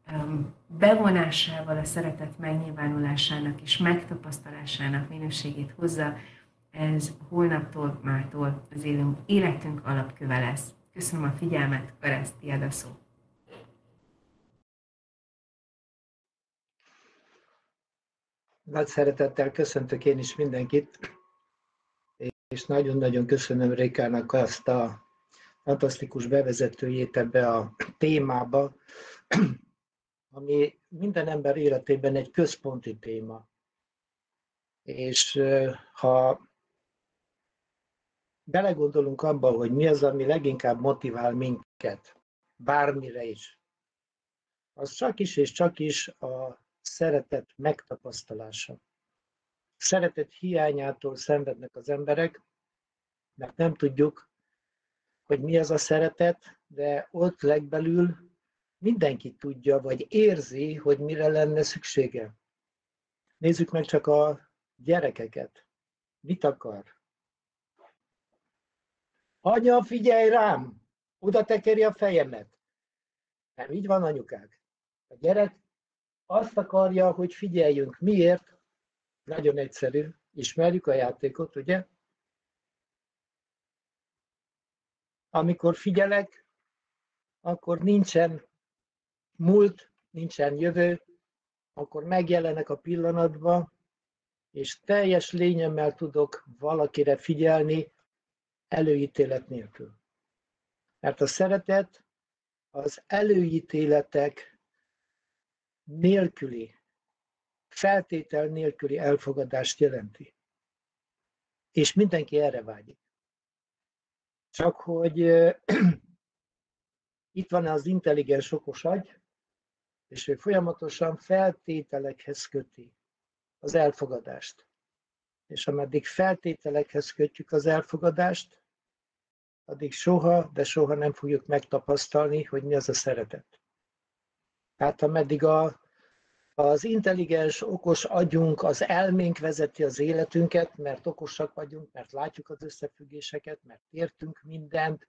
bevonásával a szeretet megnyilvánulásának és megtapasztalásának minőségét hozza, ez holnaptól, mától az életünk alapköve lesz. Köszönöm a figyelmet, Karesz, tiéd a szó. Nagy szeretettel köszöntök én is mindenkit, és nagyon-nagyon köszönöm Rékának azt a fantasztikus bevezetőjét ebbe a témába, ami minden ember életében egy központi téma. És ha belegondolunk abba, hogy mi az, ami leginkább motivál minket, bármire is, az csak is és csak is a szeretet megtapasztalása. Szeretet hiányától szenvednek az emberek, mert nem tudjuk, hogy mi az a szeretet, de ott legbelül mindenki tudja, vagy érzi, hogy mire lenne szüksége. Nézzük meg csak a gyerekeket. Mit akar? Anya, figyelj rám! Oda tekeri a fejemet. Nem így van, anyukák. A gyerek azt akarja, hogy figyeljünk. Miért? Nagyon egyszerű. Ismerjük a játékot, ugye? Amikor figyelek, akkor nincsen múlt, nincsen jövő, akkor megjelenek a pillanatban, és teljes lényemmel tudok valakire figyelni, előítélet nélkül. Mert a szeretet az előítéletek nélküli, feltétel nélküli elfogadást jelenti. És mindenki erre vágyik. Csak hogy itt van az intelligens okos agy, és ő folyamatosan feltételekhez köti az elfogadást. És ameddig feltételekhez kötjük az elfogadást, addig soha, de soha nem fogjuk megtapasztalni, hogy mi az a szeretet. Tehát ameddig a, az intelligens, okos agyunk, az elménk vezeti az életünket, mert okosak vagyunk, mert látjuk az összefüggéseket, mert értünk mindent,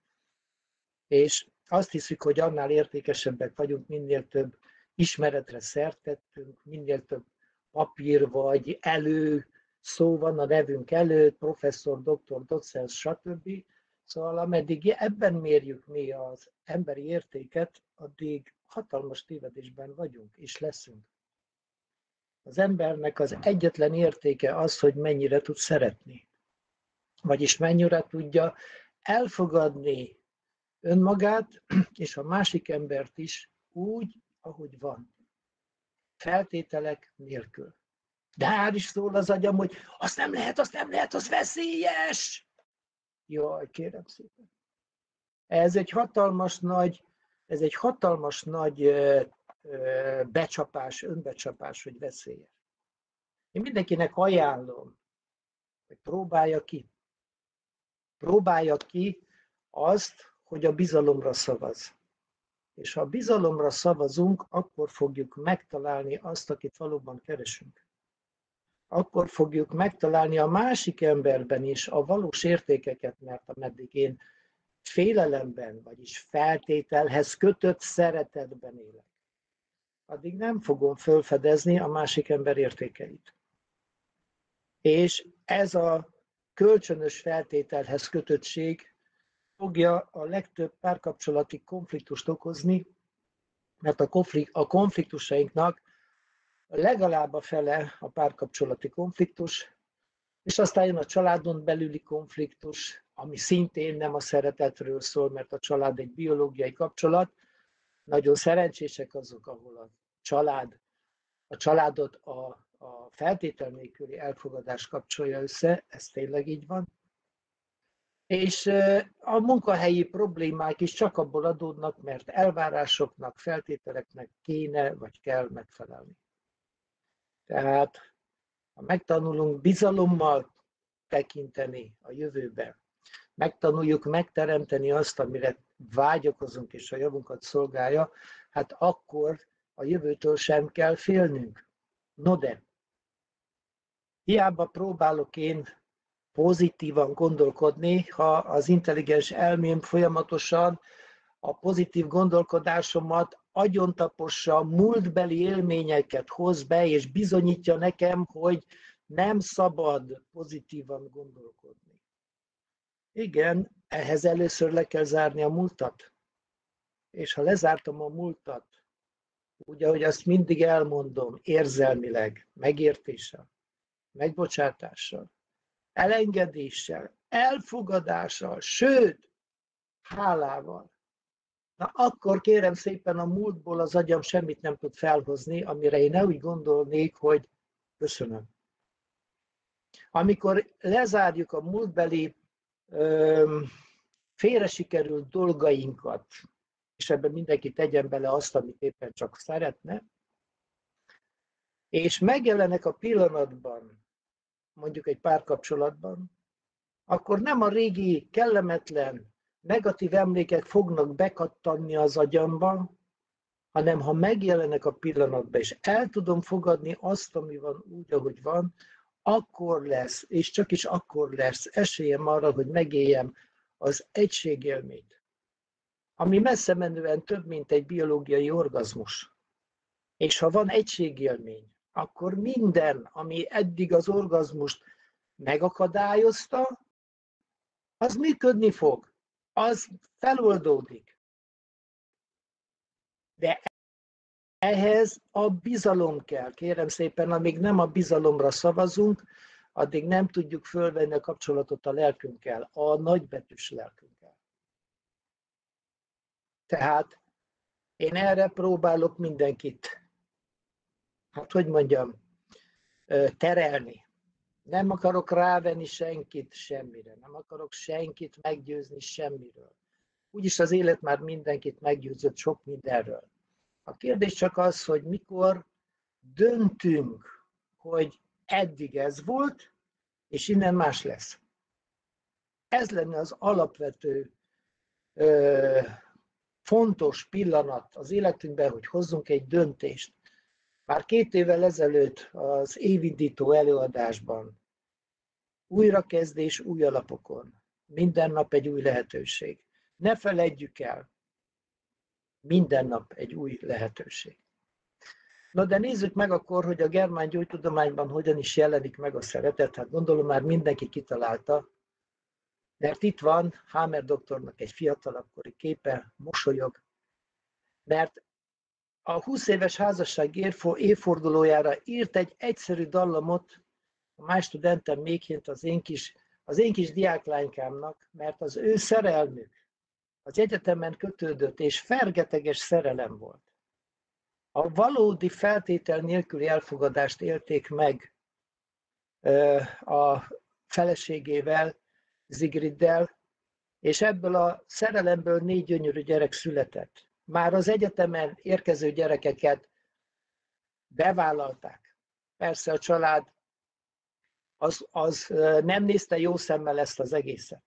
és azt hiszük, hogy annál értékesebbek vagyunk, minél több ismeretre szert tettünk, minél több papír vagy elő, szó van a nevünk előtt, professzor, doktor, docens, stb. Szóval ameddig ebben mérjük mi az emberi értéket, addig hatalmas tévedésben vagyunk, és leszünk. Az embernek az egyetlen értéke az, hogy mennyire tud szeretni. Vagyis mennyire tudja elfogadni önmagát, és a másik embert is úgy, ahogy van. Feltételek nélkül. De hál' is szól az agyam, hogy azt nem lehet, azt nem lehet, az veszélyes! Jaj, kérem szépen. Ez egy hatalmas nagy, ez egy hatalmas nagy ö, ö, becsapás, önbecsapás, hogy veszélyes. Én mindenkinek ajánlom, hogy próbálja ki. Próbálja ki azt, hogy a bizalomra szavaz. És ha a bizalomra szavazunk, akkor fogjuk megtalálni azt, akit valóban keresünk. Akkor fogjuk megtalálni a másik emberben is a valós értékeket, mert ameddig én félelemben, vagyis feltételhez kötött szeretetben élek, addig nem fogom felfedezni a másik ember értékeit. És ez a kölcsönös feltételhez kötöttség fogja a legtöbb párkapcsolati konfliktust okozni, mert a konfliktusainknak legalább a fele a párkapcsolati konfliktus, és aztán jön a családon belüli konfliktus, ami szintén nem a szeretetről szól, mert a család egy biológiai kapcsolat. Nagyon szerencsések azok, ahol a család, a családot a, a feltétel nélküli elfogadás kapcsolja össze, ez tényleg így van. És a munkahelyi problémák is csak abból adódnak, mert elvárásoknak, feltételeknek kéne vagy kell megfelelni. Tehát ha megtanulunk bizalommal tekinteni a jövőbe, megtanuljuk megteremteni azt, amire vágyakozunk és a javunkat szolgálja, hát akkor a jövőtől sem kell félnünk. No de, hiába próbálok én pozitívan gondolkodni, ha az intelligens elmém folyamatosan a pozitív gondolkodásomat agyontapossa, múltbeli élményeket hoz be, és bizonyítja nekem, hogy nem szabad pozitívan gondolkodni. Igen, ehhez először le kell zárni a múltat. És ha lezártam a múltat, úgy, ahogy azt mindig elmondom, érzelmileg, megértéssel, megbocsátással, elengedéssel, elfogadással, sőt, hálával. Na akkor kérem szépen a múltból az agyam semmit nem tud felhozni, amire én ne úgy gondolnék, hogy köszönöm. Amikor lezárjuk a múltbeli öm, félre sikerült dolgainkat, és ebben mindenki tegyen bele azt, amit éppen csak szeretne, és megjelenek a pillanatban, mondjuk egy párkapcsolatban, akkor nem a régi kellemetlen, negatív emlékek fognak bekattanni az agyamba, hanem ha megjelenek a pillanatban, és el tudom fogadni azt, ami van úgy, ahogy van, akkor lesz, és csak is akkor lesz esélyem arra, hogy megéljem az egységélményt, ami messze menően több, mint egy biológiai orgazmus. És ha van egységélmény, akkor minden, ami eddig az orgazmust megakadályozta, az működni fog, az feloldódik. De ehhez a bizalom kell. Kérem szépen, amíg nem a bizalomra szavazunk, addig nem tudjuk fölvenni a kapcsolatot a lelkünkkel, a nagybetűs lelkünkkel. Tehát Én erre próbálok mindenkit, hát hogy mondjam, terelni. Nem akarok rávenni senkit semmire, nem akarok senkit meggyőzni semmiről. Úgyis az élet már mindenkit meggyőzött sok mindenről. A kérdés csak az, hogy mikor döntünk, hogy eddig ez volt, és innen más lesz. Ez lenne az alapvető ö, fontos pillanat az életünkben, hogy hozzunk egy döntést. Már két évvel ezelőtt az évindító előadásban újrakezdés új alapokon. Minden nap egy új lehetőség. Ne feledjük el, minden nap egy új lehetőség. Na de nézzük meg akkor, hogy a germán gyógytudományban hogyan is jelenik meg a szeretet. Hát gondolom már mindenki kitalálta, mert itt van Hamer doktornak egy fiatalabbkori képe, mosolyog, mert a húsz éves házasság évfordulójára írt egy egyszerű dallamot a My Studentem Mädchen, az én kis, az én kis diáklánykámnak, mert az ő szerelmük az egyetemen kötődött, és fergeteges szerelem volt. A valódi feltétel nélküli elfogadást élték meg a feleségével, Sigriddel, és ebből a szerelemből négy gyönyörű gyerek született. Már az egyetemen érkező gyerekeket bevállalták. Persze a család az, az nem nézte jó szemmel ezt az egészet.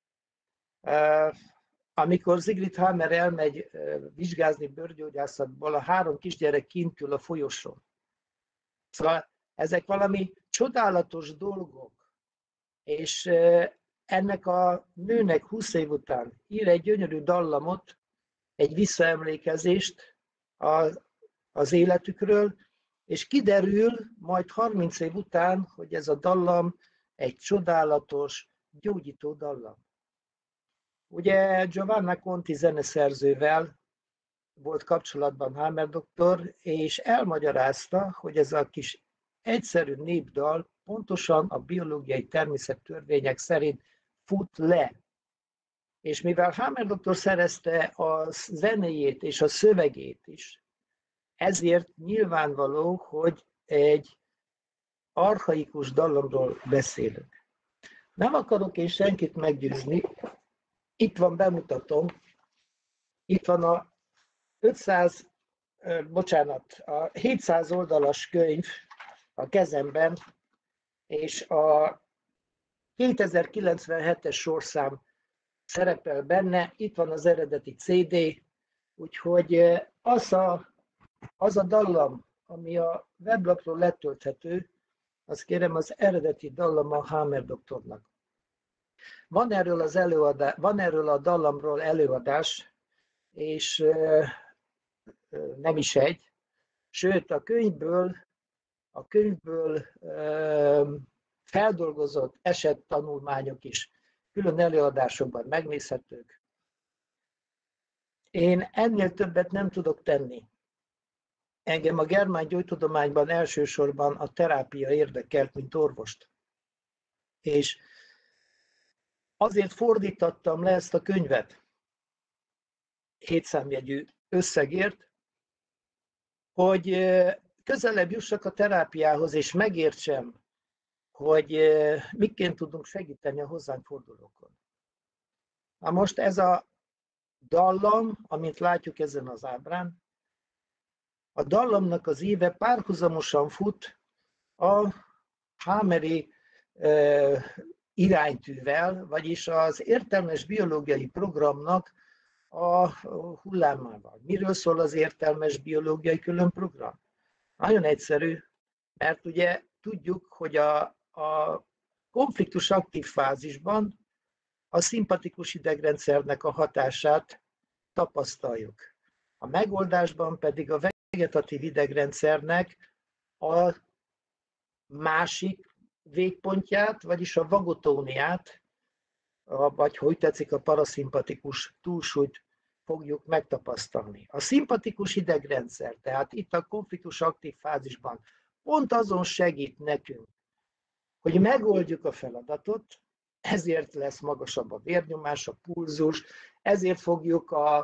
Amikor Sigrid Hamer elmegy vizsgázni bőrgyógyászatból, a három kisgyerek kint ül a folyosón. Szóval ezek valami csodálatos dolgok, és ennek a nőnek húsz év után ír egy gyönyörű dallamot, egy visszaemlékezést az életükről, és kiderül majd harminc év után, hogy ez a dallam egy csodálatos, gyógyító dallam. Ugye Giovanna Conti zeneszerzővel volt kapcsolatban Hamer doktor, és elmagyarázta, hogy ez a kis egyszerű népdal pontosan a biológiai természettörvények szerint fut le. És mivel Hamer doktor szerezte a zenéjét és a szövegét is, ezért nyilvánvaló, hogy egy archaikus dallamról beszélünk. Nem akarok én senkit meggyőzni, itt van, bemutatom, itt van a ötszáz, bocsánat, a hétszáz oldalas könyv a kezemben, és a kétezer-kilencvenhetes sorszám szerepel benne, itt van az eredeti cé dé, úgyhogy az a, az a dallam, ami a weblapról letölthető, azt kérem, az eredeti dallam a Hamer doktornak. Van erről, az előadás, van erről a dallamról előadás, és nem is egy, sőt a könyvből, a könyvből feldolgozott esettanulmányok is külön előadásokban megnézhetők. Én ennél többet nem tudok tenni. Engem a germán gyógytudományban elsősorban a terápia érdekelt, mint orvost. És azért fordítottam le ezt a könyvet hétszámjegyű összegért, hogy közelebb jussak a terápiához, és megértsem, hogy miként tudunk segíteni a hozzánk fordulókon. Na most ez a dallam, amit látjuk ezen az ábrán, a dallamnak az éve párhuzamosan fut a Hameri iránytűvel, vagyis az értelmes biológiai programnak a hullámával. Miről szól az értelmes biológiai különprogram? Nagyon egyszerű, mert ugye tudjuk, hogy a, a konfliktus aktív fázisban a szimpatikus idegrendszernek a hatását tapasztaljuk. A megoldásban pedig a vegetatív idegrendszernek a másik végpontját, vagyis a vagotóniát, vagy hogy tetszik, a paraszimpatikus túlsúlyt fogjuk megtapasztalni. A szimpatikus idegrendszer, tehát itt a konfliktus aktív fázisban pont azon segít nekünk, hogy megoldjuk a feladatot, ezért lesz magasabb a vérnyomás, a pulzus, ezért fogjuk a,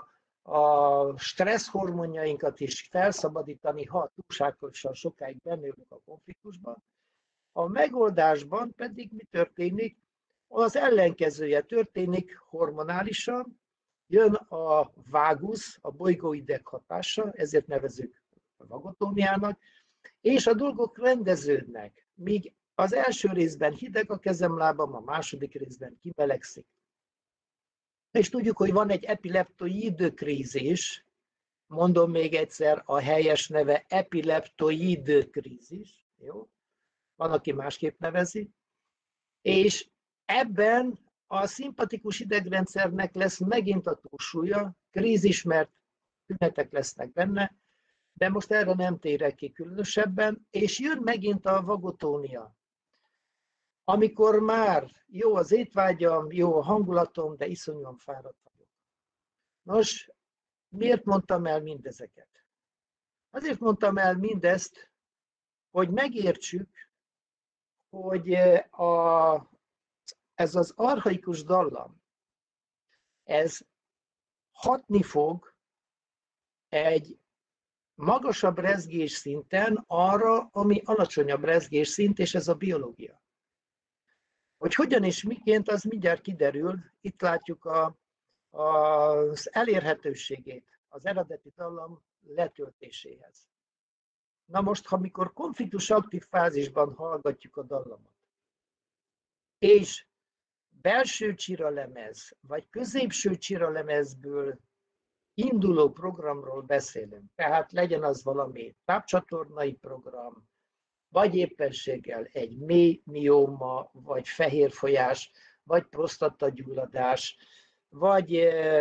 a stressz hormonjainkat is felszabadítani, ha túlságosan sokáig benne ülünk a konfliktusban. A megoldásban pedig mi történik? Az ellenkezője történik hormonálisan, jön a vágusz, a bolygóideg hatása, ezért nevezzük vagotóniának, és a dolgok rendeződnek, míg az első részben hideg a kezem-lábam, a második részben kimelegszik. És tudjuk, hogy van egy epileptoid krízis, mondom még egyszer, a helyes neve epileptoid krízis, jó? Van, aki másképp nevezi, és ebben a szimpatikus idegrendszernek lesz megint a túlsúlya, krízis, mert tünetek lesznek benne, de most erre nem térek ki különösebben, és jön megint a vagotónia. Amikor már jó az étvágyam, jó a hangulatom, de iszonyúan fáradt vagyok. Nos, miért mondtam el mindezeket? Azért mondtam el mindezt, hogy megértsük, hogy a, ez az archaikus dallam, ez hatni fog egy magasabb rezgés szinten arra, ami alacsonyabb rezgés szint, és ez a biológia. Hogy hogyan és miként, az mindjárt kiderül. Itt látjuk a, a, az elérhetőségét az eredeti dallam letöltéséhez. Na most, ha mikor konfliktus aktív fázisban hallgatjuk a dallamot, és belső csiralemez, vagy középső csiralemezből induló programról beszélünk, tehát legyen az valami tápcsatornai program, vagy éppenséggel egy mély mióma, vagy fehérfolyás, vagy prostatagyulladás, vagy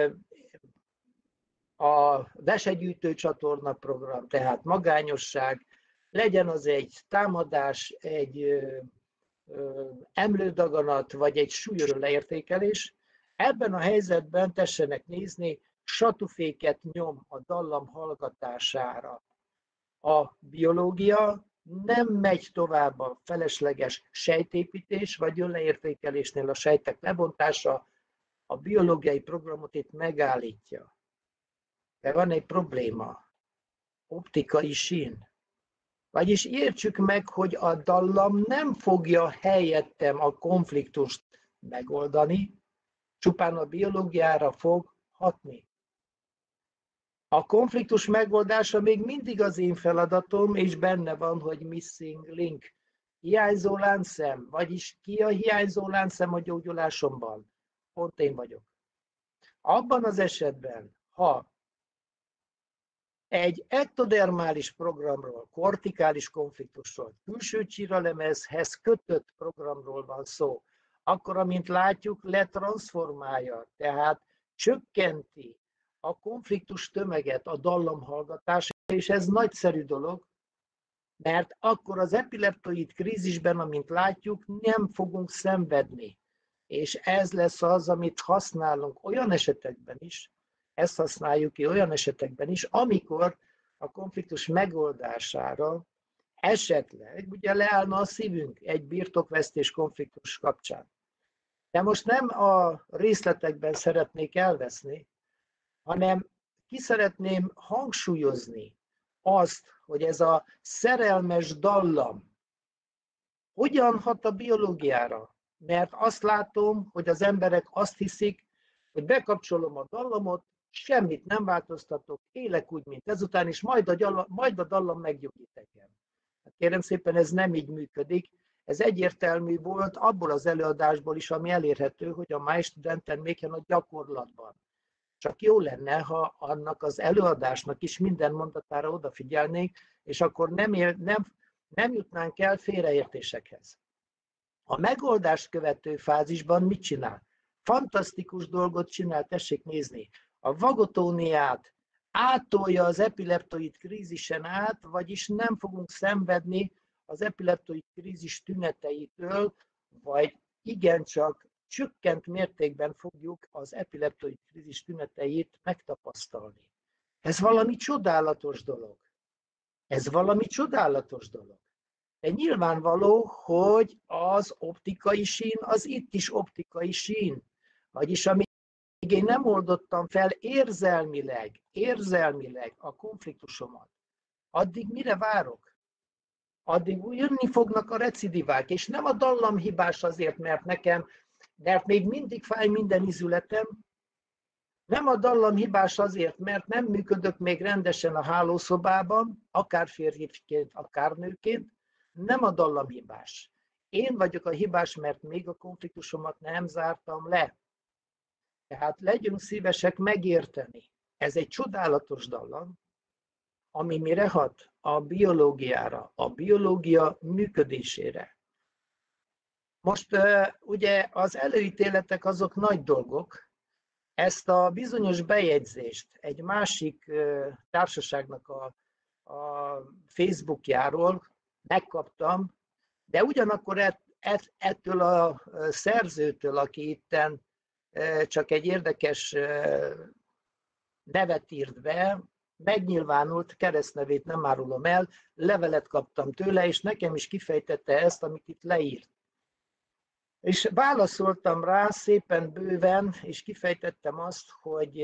a vesegyűjtő csatorna program, tehát magányosság, legyen az egy támadás, egy emlődaganat, vagy egy súlyos leértékelés. Ebben a helyzetben tessenek nézni, satuféket nyom a dallam hallgatására. A biológia nem megy tovább a felesleges sejtépítés, vagy önleértékelésnél a sejtek lebontása, a biológiai programot itt megállítja. De van egy probléma, optikai sín. Vagyis értsük meg, hogy a dallam nem fogja helyettem a konfliktust megoldani, csupán a biológiára fog hatni. A konfliktus megoldása még mindig az én feladatom, és benne van, hogy missing link. Hiányzó láncszem, vagyis ki a hiányzó láncszem a gyógyulásomban? Pont én vagyok. Abban az esetben, ha egy ektodermális programról, kortikális konfliktusról, külső csíralemezhez kötött programról van szó, akkor, amint látjuk, letranszformálja, tehát csökkenti a konfliktus tömeget a dallamhallgatás, és ez nagyszerű dolog, mert akkor az epileptoid krízisben, amint látjuk, nem fogunk szenvedni. És ez lesz az, amit használunk olyan esetekben is, ezt használjuk ki olyan esetekben is, amikor a konfliktus megoldására esetleg ugye leállna a szívünk egy birtokvesztés konfliktus kapcsán. De most nem a részletekben szeretnék elveszni, hanem ki szeretném hangsúlyozni azt, hogy ez a szerelmes dallam hogyan hat a biológiára. Mert azt látom, hogy az emberek azt hiszik, hogy bekapcsolom a dallamot, semmit nem változtatok, élek úgy, mint ezután, és majd a, gyala, majd a dallam meggyógyít engem. Kérem szépen, ez nem így működik. Ez egyértelmű volt abból az előadásból is, ami elérhető, hogy a My Studenten még a gyakorlatban. Csak jó lenne, ha annak az előadásnak is minden mondatára odafigyelnénk, és akkor nem, ér, nem, nem jutnánk el félreértésekhez. A megoldást követő fázisban mit csinál? Fantasztikus dolgot csinál, tessék nézni. A vagotóniát átolja az epileptoid krízisen át, vagyis nem fogunk szenvedni az epileptoid krízis tüneteitől, vagy igencsak csökkent mértékben fogjuk az epileptoid krízis tüneteit megtapasztalni. Ez valami csodálatos dolog. Ez valami csodálatos dolog. De nyilvánvaló, hogy az optikai sín, az itt is optikai sín. Vagyis ami én nem oldottam fel érzelmileg, érzelmileg a konfliktusomat, addig mire várok? Addig jönni fognak a recidivák, és nem a dallam hibás azért, mert nekem, mert még mindig fáj minden izületem, nem a dallam hibás azért, mert nem működök még rendesen a hálószobában, akár férfiként, akár nőként, nem a dallam hibás. Én vagyok a hibás, mert még a konfliktusomat nem zártam le. Tehát legyünk szívesek megérteni. Ez egy csodálatos dallam, ami mire hat? A biológiára, a biológia működésére. Most ugye az előítéletek azok nagy dolgok. Ezt a bizonyos bejegyzést egy másik társaságnak a, a Facebookjáról megkaptam, de ugyanakkor ett, ett, ettől a szerzőtől, aki itten csak egy érdekes nevet írt be, megnyilvánult, keresztnevét nem árulom el, levelet kaptam tőle, és nekem is kifejtette ezt, amit itt leírt. És válaszoltam rá szépen bőven, és kifejtettem azt, hogy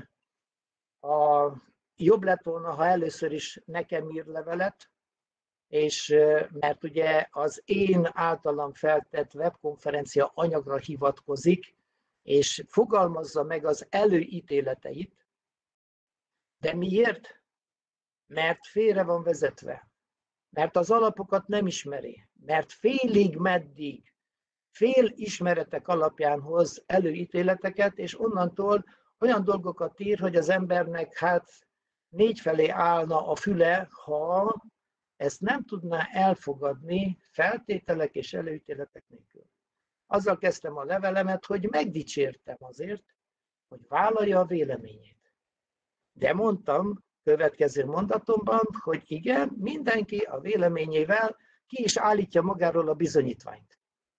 a, jobb lett volna, ha először is nekem ír levelet, és mert ugye az én általam feltett webkonferencia anyagra hivatkozik, és fogalmazza meg az előítéleteit. De miért? Mert félre van vezetve. Mert az alapokat nem ismeri. Mert félig meddig, fél ismeretek alapján hoz előítéleteket, és onnantól olyan dolgokat ír, hogy az embernek hát négy felé állna a füle, ha ezt nem tudná elfogadni feltételek és előítéletek nélkül. Azzal kezdtem a levelemet, hogy megdicsértem azért, hogy vállalja a véleményét. De mondtam következő mondatomban, hogy igen, mindenki a véleményével ki is állítja magáról a bizonyítványt.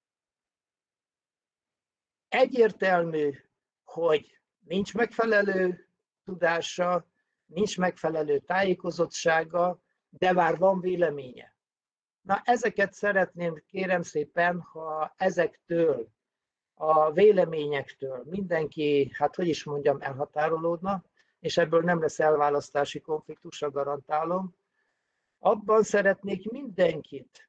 Egyértelmű, hogy nincs megfelelő tudása, nincs megfelelő tájékozottsága, de már van véleménye. Na, ezeket szeretném, kérem szépen, ha ezektől, a véleményektől mindenki, hát hogy is mondjam, elhatárolódna, és ebből nem lesz elválasztási konfliktusra, garantálom. Abban szeretnék mindenkit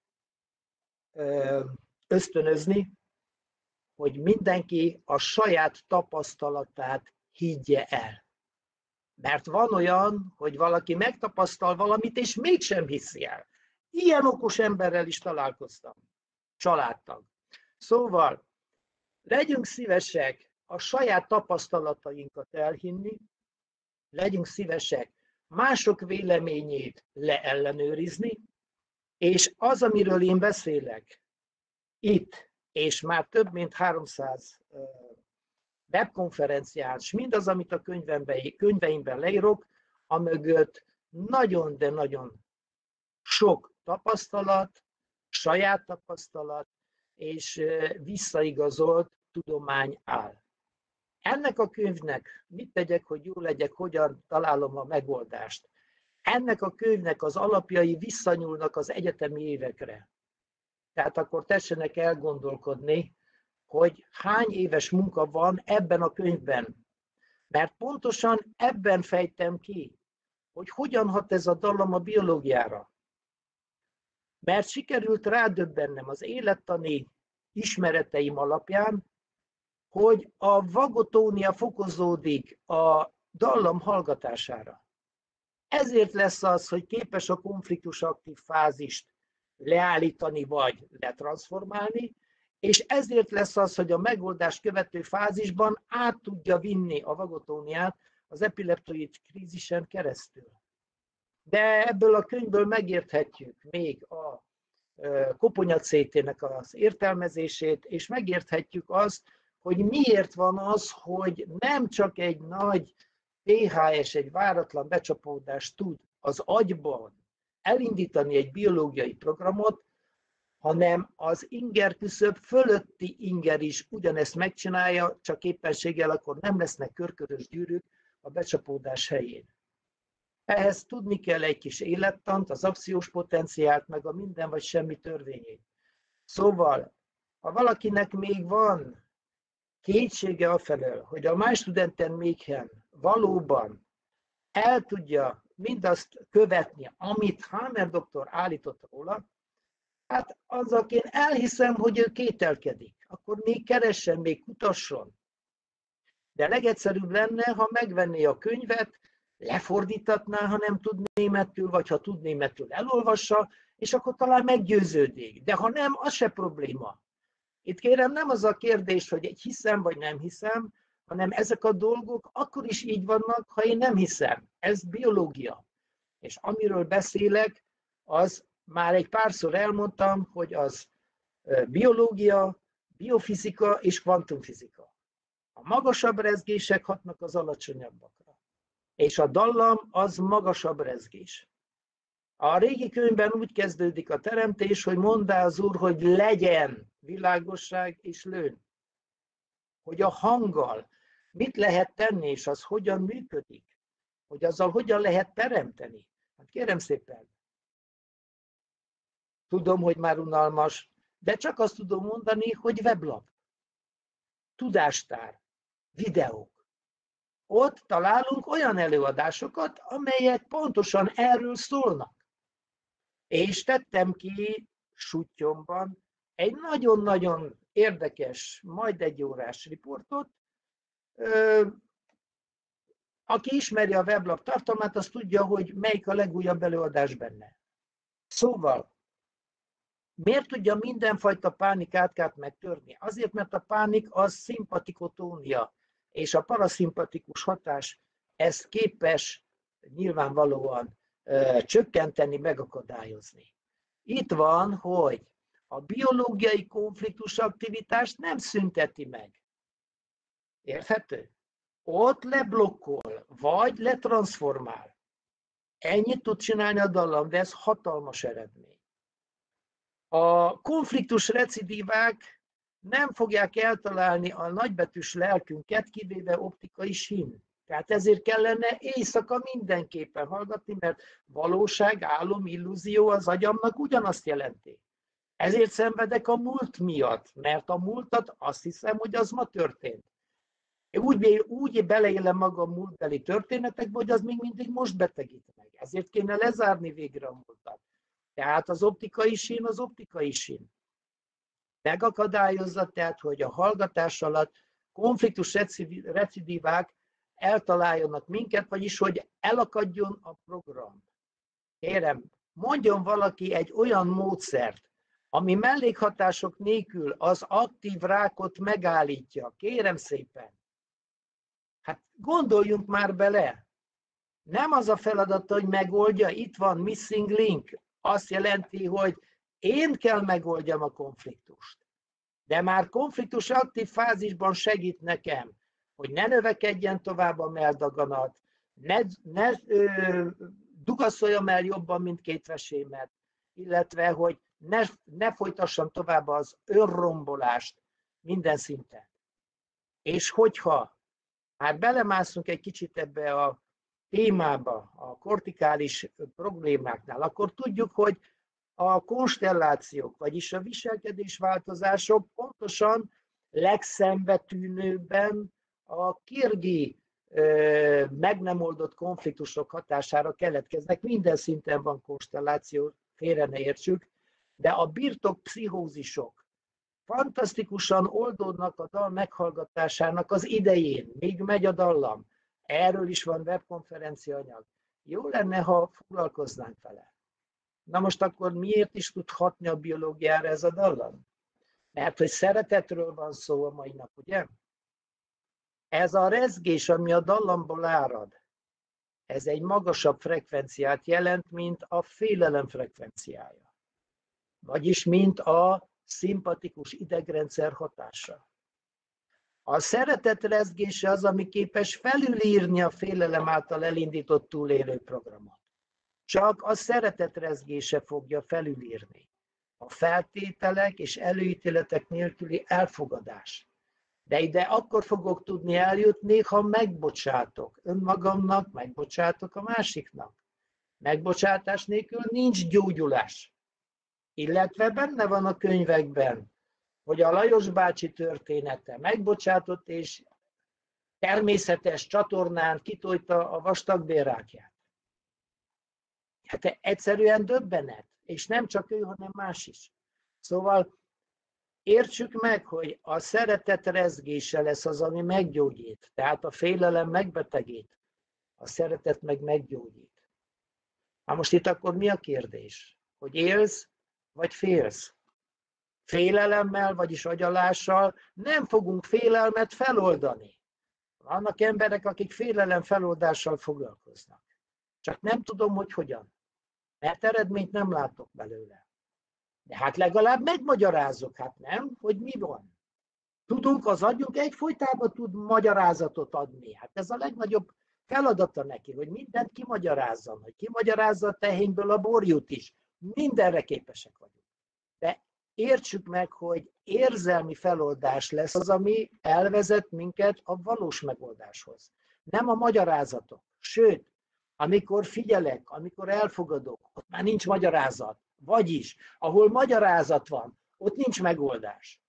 ösztönözni, hogy mindenki a saját tapasztalatát higgye el. Mert van olyan, hogy valaki megtapasztal valamit, és mégsem hiszi el. Ilyen okos emberrel is találkoztam. Családtag. Szóval, legyünk szívesek a saját tapasztalatainkat elhinni, legyünk szívesek mások véleményét leellenőrizni, és az, amiről én beszélek itt, és már több mint háromszáz webkonferencián, és mindaz, amit a könyvemben, könyveimben leírok, amögött nagyon, de nagyon sok tapasztalat, saját tapasztalat és visszaigazolt tudomány áll. Ennek a könyvnek mit tegyek, hogy jó legyek, hogyan találom a megoldást? Ennek a könyvnek az alapjai visszanyúlnak az egyetemi évekre. Tehát akkor tessenek elgondolkodni, hogy hány éves munka van ebben a könyvben. Mert pontosan ebben fejtem ki, hogy hogyan hat ez a dallam a biológiára. Mert sikerült rádöbbennem az élettani ismereteim alapján, hogy a vagotónia fokozódik a dallam hallgatására. Ezért lesz az, hogy képes a konfliktus aktív fázist leállítani vagy letranszformálni, és ezért lesz az, hogy a megoldást követő fázisban át tudja vinni a vagotóniát az epileptoid krízisen keresztül. De ebből a könyvből megérthetjük még a koponyacétének az értelmezését, és megérthetjük azt, hogy miért van az, hogy nem csak egy nagy té há es, egy váratlan becsapódás tud az agyban elindítani egy biológiai programot, hanem az inger küszöb fölötti inger is ugyanezt megcsinálja, csak éppenséggel akkor nem lesznek körkörös gyűrűk a becsapódás helyén. Ehhez tudni kell egy kis élettant, az akciós potenciált, meg a minden vagy semmi törvényét. Szóval, ha valakinek még van kétsége afelől, hogy a My Studenten Méken valóban el tudja mindazt követni, amit Hammer doktor állított róla, hát azzal én elhiszem, hogy ő kételkedik. Akkor még keressen, még kutasson. De legegyszerűbb lenne, ha megvenné a könyvet, lefordítatná, ha nem tud németül, vagy ha tud németül, elolvassa, és akkor talán meggyőződik. De ha nem, az se probléma. Itt kérem, nem az a kérdés, hogy egy hiszem, vagy nem hiszem, hanem ezek a dolgok akkor is így vannak, ha én nem hiszem. Ez biológia. És amiről beszélek, az már egy párszor elmondtam, hogy az biológia, biofizika és kvantumfizika. A magasabb rezgések hatnak az alacsonyabbakra. És a dallam az magasabb rezgés. A régi könyvben úgy kezdődik a teremtés, hogy mondá az Úr, hogy legyen világosság és lőn. Hogy a hanggal mit lehet tenni, és az hogyan működik. Hogy azzal hogyan lehet teremteni. Hát kérem szépen, tudom, hogy már unalmas, de csak azt tudom mondani, hogy weblap, tudástár, videók. Ott találunk olyan előadásokat, amelyek pontosan erről szólnak. És tettem ki Suttyomban egy nagyon-nagyon érdekes, majd egy órás riportot. Aki ismeri a weblap tartalmát, az tudja, hogy melyik a legújabb előadás benne. Szóval, miért tudja mindenfajta pánikátkát megtörni? Azért, mert a pánik az szimpatikotónia, és a paraszimpatikus hatás ez képes nyilvánvalóan ö, csökkenteni, megakadályozni. Itt van, hogy a biológiai konfliktus aktivitást nem szünteti meg. Érthető? Ott leblokkol, vagy letranszformál. Ennyit tud csinálni a dallam, de ez hatalmas eredmény. A konfliktus recidívák nem fogják eltalálni a nagybetűs lelkünket, kivéve optikai sín. Tehát ezért kellene éjszaka mindenképpen hallgatni, mert valóság, álom, illúzió az agyamnak ugyanazt jelenti. Ezért szenvedek a múlt miatt, mert a múltat azt hiszem, hogy az ma történt. Én úgy, úgy beleélem magam múltbeli történetekbe, hogy az még mindig most betegít meg. Ezért kéne lezárni végre a múltat. Tehát az optikai sín az optikai sín. Megakadályozza tehát, hogy a hallgatás alatt konfliktus recidívák eltaláljanak minket, vagyis hogy elakadjon a program. Kérem, mondjon valaki egy olyan módszert, ami mellékhatások nélkül az aktív rákot megállítja. Kérem szépen. Hát gondoljunk már bele. Nem az a feladata, hogy megoldja, itt van missing link. Azt jelenti, hogy én kell megoldjam a konfliktust. De már konfliktus aktív fázisban segít nekem, hogy ne növekedjen tovább a melldaganat, ne, ne ö, dugaszoljam el jobban, mint két vesémet, illetve, hogy ne, ne folytassam tovább az önrombolást minden szinten. És hogyha hát belemászunk egy kicsit ebbe a témába, a kortikális problémáknál, akkor tudjuk, hogy a konstellációk, vagyis a viselkedésváltozások pontosan legszembetűnőbben a kirgi meg nem oldott konfliktusok hatására keletkeznek. Minden szinten van konstelláció, félre ne értsük, de a birtok pszichózisok fantasztikusan oldódnak a dal meghallgatásának az idején, még megy a dallam. Erről is van webkonferencia anyag. Jó lenne, ha foglalkoznánk vele. Na most akkor miért is tud hatni a biológiára ez a dallam? Mert hogy szeretetről van szó a mai nap, ugye? Ez a rezgés, ami a dallamból árad, ez egy magasabb frekvenciát jelent, mint a félelem frekvenciája. Vagyis, mint a szimpatikus idegrendszer hatása. A szeretet rezgése az, ami képes felülírni a félelem által elindított túlélő programot. Csak a szeretet rezgése fogja felülírni a feltételek és előítéletek nélküli elfogadás. De ide akkor fogok tudni eljutni, ha megbocsátok önmagamnak, megbocsátok a másiknak. Megbocsátás nélkül nincs gyógyulás. Illetve benne van a könyvekben, hogy a Lajos bácsi története megbocsátott, és természetes csatornán kitolta a vastagbélrákját. Hát egyszerűen döbbenet, és nem csak ő, hanem más is. Szóval értsük meg, hogy a szeretet rezgése lesz az, ami meggyógyít, tehát a félelem megbetegít, a szeretet meg meggyógyít. Na most itt akkor mi a kérdés? Hogy élsz, vagy félsz? Félelemmel, vagyis agyalással nem fogunk félelmet feloldani. Vannak emberek, akik félelem feloldással foglalkoznak. Csak nem tudom, hogy hogyan. Mert eredményt nem látok belőle. De hát legalább megmagyarázok, hát nem, hogy mi van. Tudunk, az agyunk egyfolytában tud magyarázatot adni. Hát ez a legnagyobb feladata neki, hogy mindent kimagyarázzon, hogy kimagyarázza a tehénből a borjút is. Mindenre képesek vagyunk. De értsük meg, hogy érzelmi feloldás lesz az, ami elvezet minket a valós megoldáshoz. Nem a magyarázatok. Sőt, amikor figyelek, amikor elfogadok, ott már nincs magyarázat. Vagyis, ahol magyarázat van, ott nincs megoldás.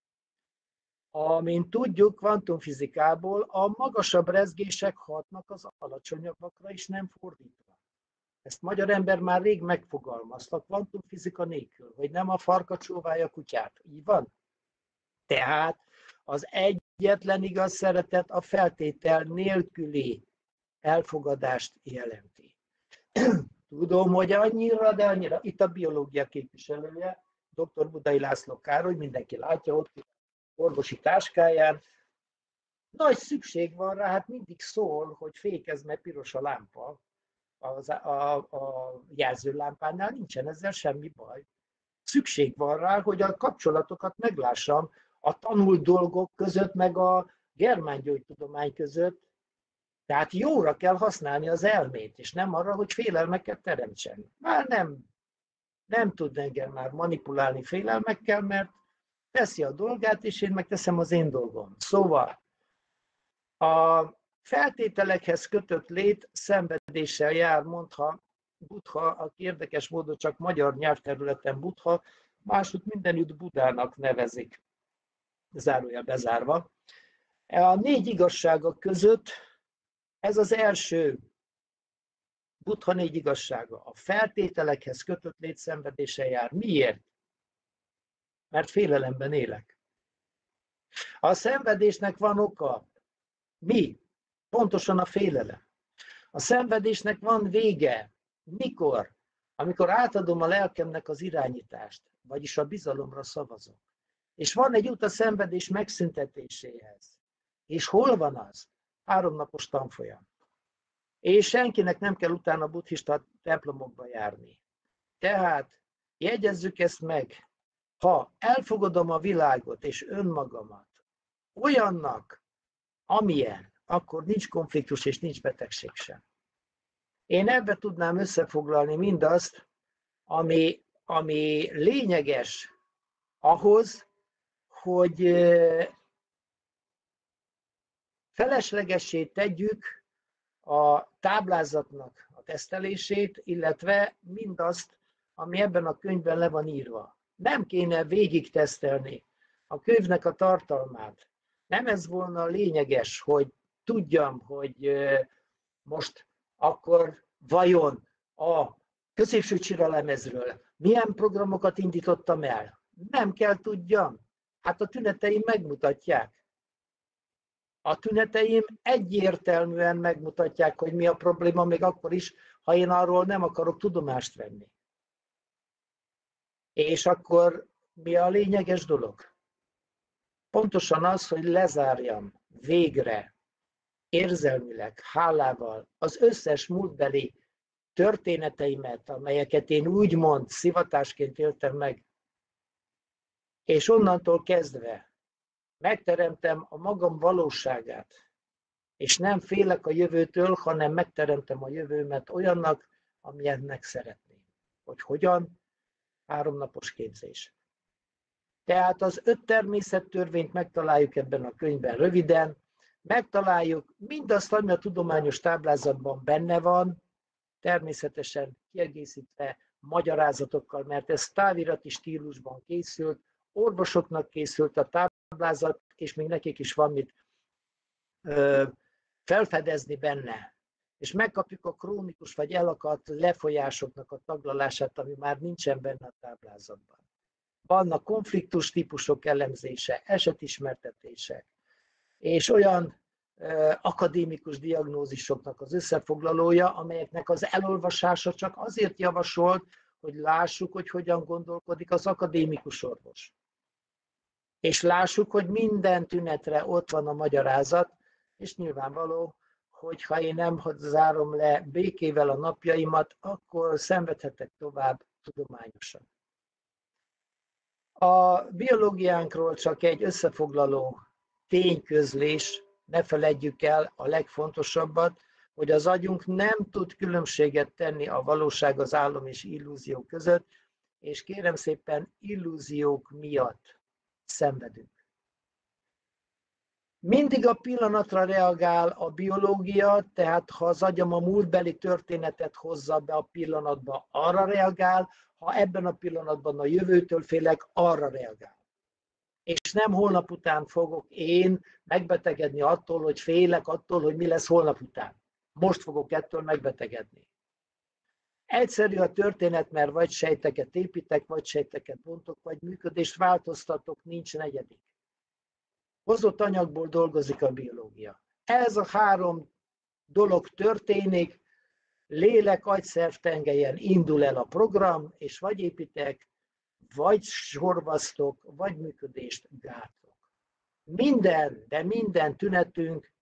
Amint tudjuk kvantumfizikából, a magasabb rezgések hatnak az alacsonyabbakra, és nem fordítva. Ezt magyar ember már rég megfogalmazta, kvantumfizika nélkül, hogy nem a farka csóválja a kutyát. Így van? Tehát az egyetlen igaz szeretet a feltétel nélküli elfogadást jelenti. Tudom, hogy annyira, de annyira. Itt a biológia képviselője, dr. Budai László Károly, mindenki látja ott orvosi táskáján. Nagy szükség van rá, hát mindig szól, hogy fékezd, mert piros a lámpa. Az, a, a jelzőlámpánál nincsen ezzel semmi baj. Szükség van rá, hogy a kapcsolatokat meglássam a tanult dolgok között, meg a germángyógytudomány között. Tehát jóra kell használni az elmét, és nem arra, hogy félelmeket teremtsen. Már nem, nem tud engem már manipulálni félelmekkel, mert teszi a dolgát, és én megteszem az én dolgom. Szóval a feltételekhez kötött lét szenvedéssel jár, mondha Buddha, aki érdekes módon csak magyar nyelvterületen Buddha, máshogy mindenütt Budának nevezik, zárójel bezárva. A négy igazsága között ez az első Buddha négy igazsága. A feltételekhez kötött létszenvedéssel jár. Miért? Mert félelemben élek. A szenvedésnek van oka. Mi? Pontosan a félelem. A szenvedésnek van vége. Mikor? Amikor átadom a lelkemnek az irányítást, vagyis a bizalomra szavazok. És van egy út a szenvedés megszüntetéséhez. És hol van az? Háromnapos tanfolyam. És senkinek nem kell utána buddhista templomokba járni. Tehát jegyezzük ezt meg, ha elfogadom a világot és önmagamat olyannak, amilyen, akkor nincs konfliktus és nincs betegség sem. Én ebbe tudnám összefoglalni mindazt, ami, ami lényeges ahhoz, hogy feleslegessé tegyük a táblázatnak a tesztelését, illetve mindazt, ami ebben a könyvben le van írva. Nem kéne végig tesztelni a könyvnek a tartalmát. Nem ez volna lényeges, hogy tudjam, hogy most akkor vajon a középső csiralemezről milyen programokat indítottam el. Nem kell tudjam. Hát a tüneteim megmutatják. A tüneteim egyértelműen megmutatják, hogy mi a probléma, még akkor is, ha én arról nem akarok tudomást venni. És akkor mi a lényeges dolog? Pontosan az, hogy lezárjam végre, érzelmileg, hálával az összes múltbeli történeteimet, amelyeket én úgymond szivatásként éltem meg, és onnantól kezdve megteremtem a magam valóságát, és nem félek a jövőtől, hanem megteremtem a jövőmet olyannak, amilyennek szeretném. Hogy hogyan? Háromnapos képzés. Tehát az öt természettörvényt megtaláljuk ebben a könyvben röviden, megtaláljuk mindazt, ami a tudományos táblázatban benne van, természetesen kiegészítve magyarázatokkal, mert ez távirati stílusban készült, orvosoknak készült a táblázat, és még nekik is van mit ö, felfedezni benne. És megkapjuk a krónikus vagy elakadt lefolyásoknak a taglalását, ami már nincsen benne a táblázatban. Vannak konfliktus típusok elemzése, esetismertetések, és olyan ö, akadémikus diagnózisoknak az összefoglalója, amelyeknek az elolvasása csak azért javasolt, hogy lássuk, hogy hogyan gondolkodik az akadémikus orvos. És lássuk, hogy minden tünetre ott van a magyarázat, és nyilvánvaló, hogy ha én nem zárom le békével a napjaimat, akkor szenvedhetek tovább tudományosan. A biológiánkról csak egy összefoglaló tényközlés, ne feledjük el a legfontosabbat, hogy az agyunk nem tud különbséget tenni a valóság, az álom és illúzió között, és kérem szépen, illúziók miatt szenvedünk. Mindig a pillanatra reagál a biológia, tehát ha az agyam a múltbeli történetet hozza be a pillanatba, arra reagál, ha ebben a pillanatban a jövőtől félek, arra reagál. És nem holnap után fogok én megbetegedni attól, hogy félek attól, hogy mi lesz holnap után. Most fogok ettől megbetegedni. Egyszerű a történet, mert vagy sejteket építek, vagy sejteket bontok, vagy működést változtatok, nincs negyedik. Hozott anyagból dolgozik a biológia. Ez a három dolog történik, lélek, agyszerv tengelyen indul el a program, és vagy építek, vagy sorvasztok, vagy működést gátlok. Minden, de minden tünetünk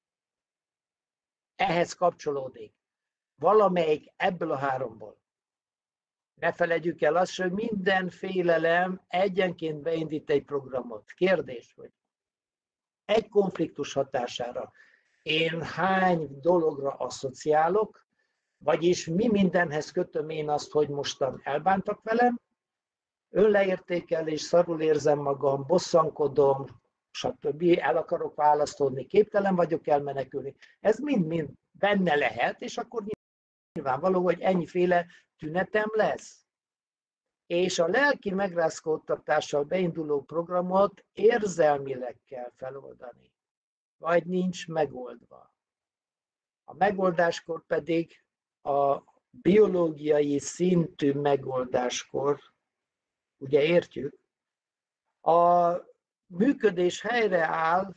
ehhez kapcsolódik. Valamelyik ebből a háromból. Ne felejtjük el azt, hogy minden félelem egyenként beindít egy programot. Kérdés, hogy egy konfliktus hatására én hány dologra asszociálok, vagyis mi mindenhez kötöm én azt, hogy mostan elbántak velem, önleértékelés, szarul érzem magam, bosszankodom, stb. El akarok választódni, képtelen vagyok elmenekülni. Ez mind-mind benne lehet, és akkor nyilvánvaló, hogy ennyiféle tünetem lesz. És a lelki megrázkódtatással beinduló programot érzelmileg kell feloldani, vagy nincs megoldva. A megoldáskor pedig a biológiai szintű megoldáskor, ugye értjük, a működés helyreáll,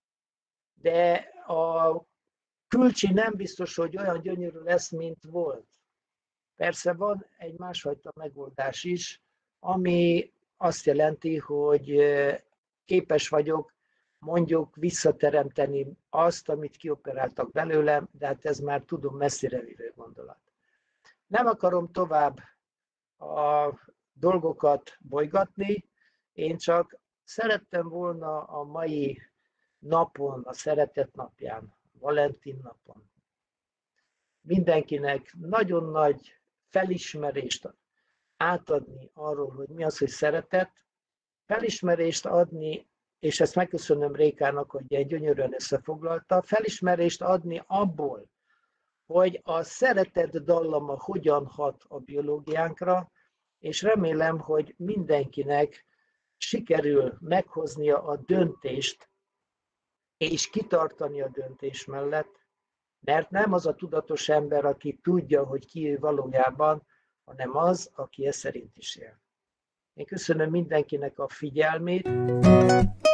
de a külcsi nem biztos, hogy olyan gyönyörű lesz, mint volt. Persze van egy másfajta megoldás is, ami azt jelenti, hogy képes vagyok mondjuk visszateremteni azt, amit kioperáltak belőlem, de hát ez már tudom messzire vívő gondolat. Nem akarom tovább a dolgokat bolygatni, én csak szerettem volna a mai napon, a szeretet napján, Valentin napon mindenkinek nagyon nagy felismerést átadni arról, hogy mi az, hogy szeretet, felismerést adni, és ezt megköszönöm Rékának, hogy egy gyönyörűen összefoglalta, felismerést adni abból, hogy a szeretet dallama hogyan hat a biológiánkra, és remélem, hogy mindenkinek sikerül meghoznia a döntést, és kitartani a döntés mellett, mert nem az a tudatos ember, aki tudja, hogy ki ő valójában, hanem az, aki ezt szerint is él. Én köszönöm mindenkinek a figyelmét.